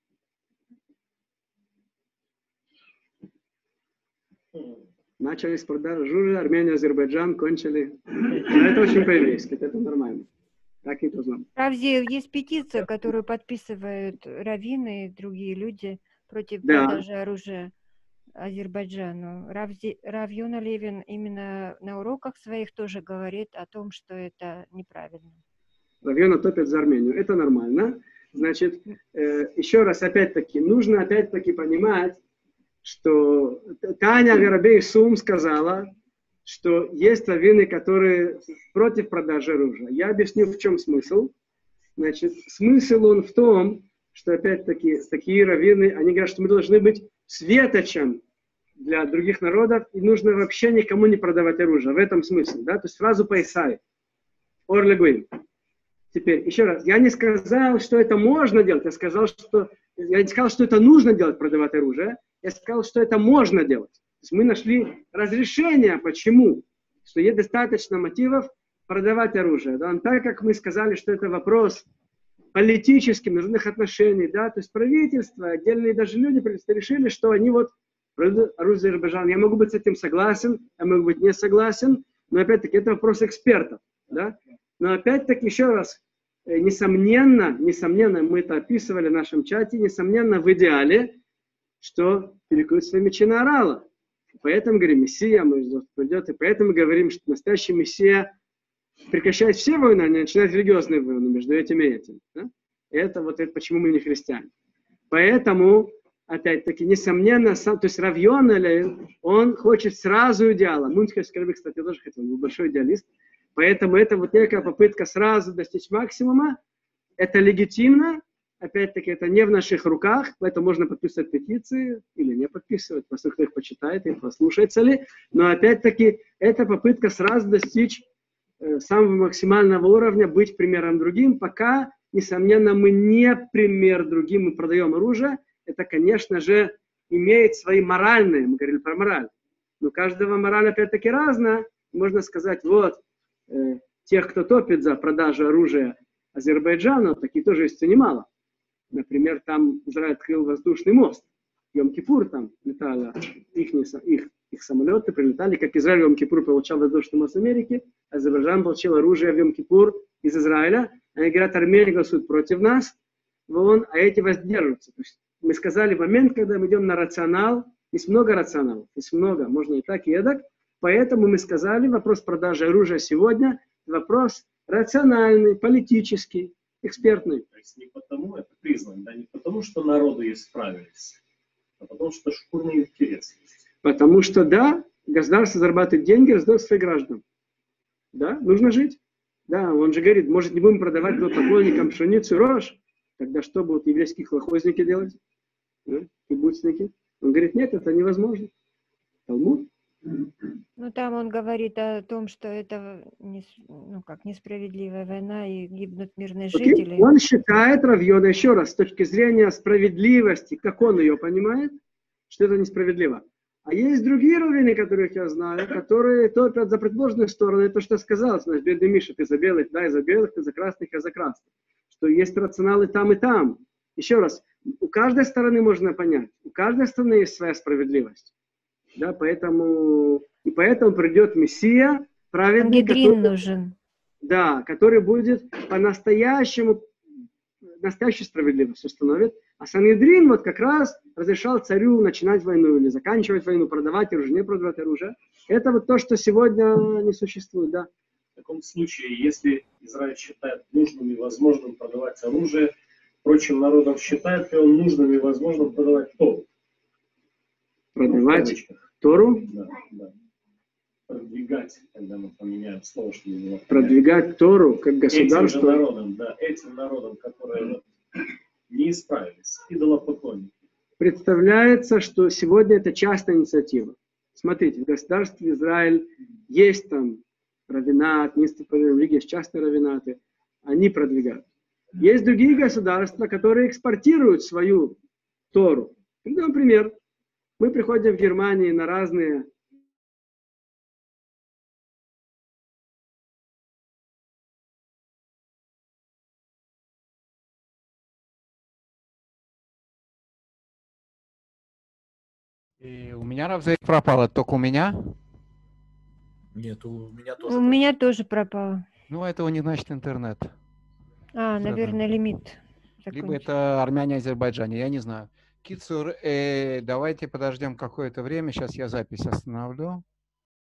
Начали с продажи Армения, Азербайджан, кончили. Но это очень по-еврейски, это нормально. Так и должно быть. Правда, есть петиция, которую подписывают раввины и другие люди против продажи оружия Азербайджану. Рав Йона Левин именно на уроках своих тоже говорит о том, что это неправильно. Рав Йона топит за Армению. Это нормально. Значит, еще раз, опять-таки, нужно опять-таки понимать, что Таня Гарабей Сум сказала, что есть раввины, которые против продажи оружия. Я объясню, в чем смысл. Значит, смысл он в том, что опять-таки такие раввины, они говорят, что мы должны быть светочем для других народов, и нужно вообще никому не продавать оружие. В этом смысле, да? То есть сразу по Исаии. Орлегуин. Теперь, еще раз, я не сказал, что это можно делать, я не сказал, что это нужно делать, продавать оружие, я сказал, что это можно делать. То есть мы нашли разрешение, почему, что есть достаточно мотивов продавать оружие. Да? Так как мы сказали, что это вопрос политических, международных отношений, да, то есть правительство, отдельные даже люди решили, что они вот продают оружие Азербайджана. Я могу быть с этим согласен, я могу быть не согласен, но опять-таки это вопрос экспертов. Да? Но опять-таки еще раз, несомненно, мы это описывали в нашем чате, несомненно в идеале, что перекрыть свои мечи на орала. Поэтому говорим, Мессия придет, и поэтому говорим, что настоящий Мессия прекращает все войны, а не начинает религиозные войны между этим и этим. Да? Это вот это, почему мы не христиане. Поэтому, опять-таки, несомненно, то есть Рав Йона, он хочет сразу идеала. Мунхер Скорбик, кстати, тоже хотел, он был большой идеалист. Поэтому это вот некая попытка сразу достичь максимума. Это легитимно. Опять-таки, это не в наших руках, поэтому можно подписывать петиции или не подписывать, просто кто их почитает и послушается ли. Но опять-таки, это попытка сразу достичь самого максимального уровня, быть примером другим, пока, несомненно, мы не пример другим, мы продаем оружие. Это, конечно же, имеет свои моральные, мы говорили про мораль, но каждого мораль опять-таки разная. Можно сказать, вот, тех, кто топит за продажу оружия Азербайджану, таких тоже есть немало. Например, там Израиль открыл воздушный мост. Йом-Кипур там летали, их самолеты прилетали, как Израиль в Йом-Кипур получал воздушный мост Америки, Азербайджан получил оружие в Йом-Кипур из Израиля. Они говорят, Армения голосует против нас, а эти воздерживаются. То есть мы сказали, в момент, когда мы идем на рационал, есть много рационалов, есть много, можно и так, и эдак. Поэтому мы сказали, вопрос продажи оружия сегодня, вопрос рациональный, политический, экспертный. То есть не потому это признано, да, не потому, что народы исправились, а потому, что шкурный интерес есть. Потому что, да, государство зарабатывает деньги, раздает своих граждан. Да, нужно жить. Да, он же говорит, может, не будем продавать поклонникам пшеницу и рожь, тогда что будут еврейские колхозники делать? Да? Кибуцники? Он говорит, нет, это невозможно. Талмуд. Ну, там он говорит о том, что это несправедливая война и гибнут мирные жители. Он считает, Рав Йона, еще раз, с точки зрения справедливости, как он ее понимает, что это несправедливо. А есть другие раввины, которых я знаю, которые топят за противоположную сторону. Это что сказал наш бедный Миша, ты за белых, да, и за белых, ты за красных, я за красных. Что есть рационалы там и там. Еще раз, у каждой стороны можно понять, у каждой стороны есть своя справедливость. Да, поэтому придет Мессия, праведный, нужен. Да, который будет по-настоящему, настоящую справедливость установит. А Сангедрин вот как раз разрешал царю начинать войну или заканчивать войну, продавать оружие, не продавать оружие. Это вот то, что сегодня не существует, да. В таком случае, если Израиль считает нужным и возможным продавать оружие, прочим народам считает ли он нужным и возможным продавать Тору? Продавать Тору? Да, да. Продвигать, когда мы поменяем слово, что его продвигать Тору как государство. Этим народам, которые не исправились, идолопоклонники. Представляется, что сегодня это частная инициатива. Смотрите, в государстве Израиль есть там раввинат, министр религии, есть частные раввинаты, они продвигают. Есть другие государства, которые экспортируют свою Тору. Например, мы приходим в Германии на разные И у меня Равзаик пропал, это только у меня? Нет, у меня тоже. У меня тоже пропало. Ну, этого не значит интернет. Наверное, лимит. Либо это армяне, Азербайджане, я не знаю. Кицур, давайте подождем какое-то время, сейчас я запись остановлю.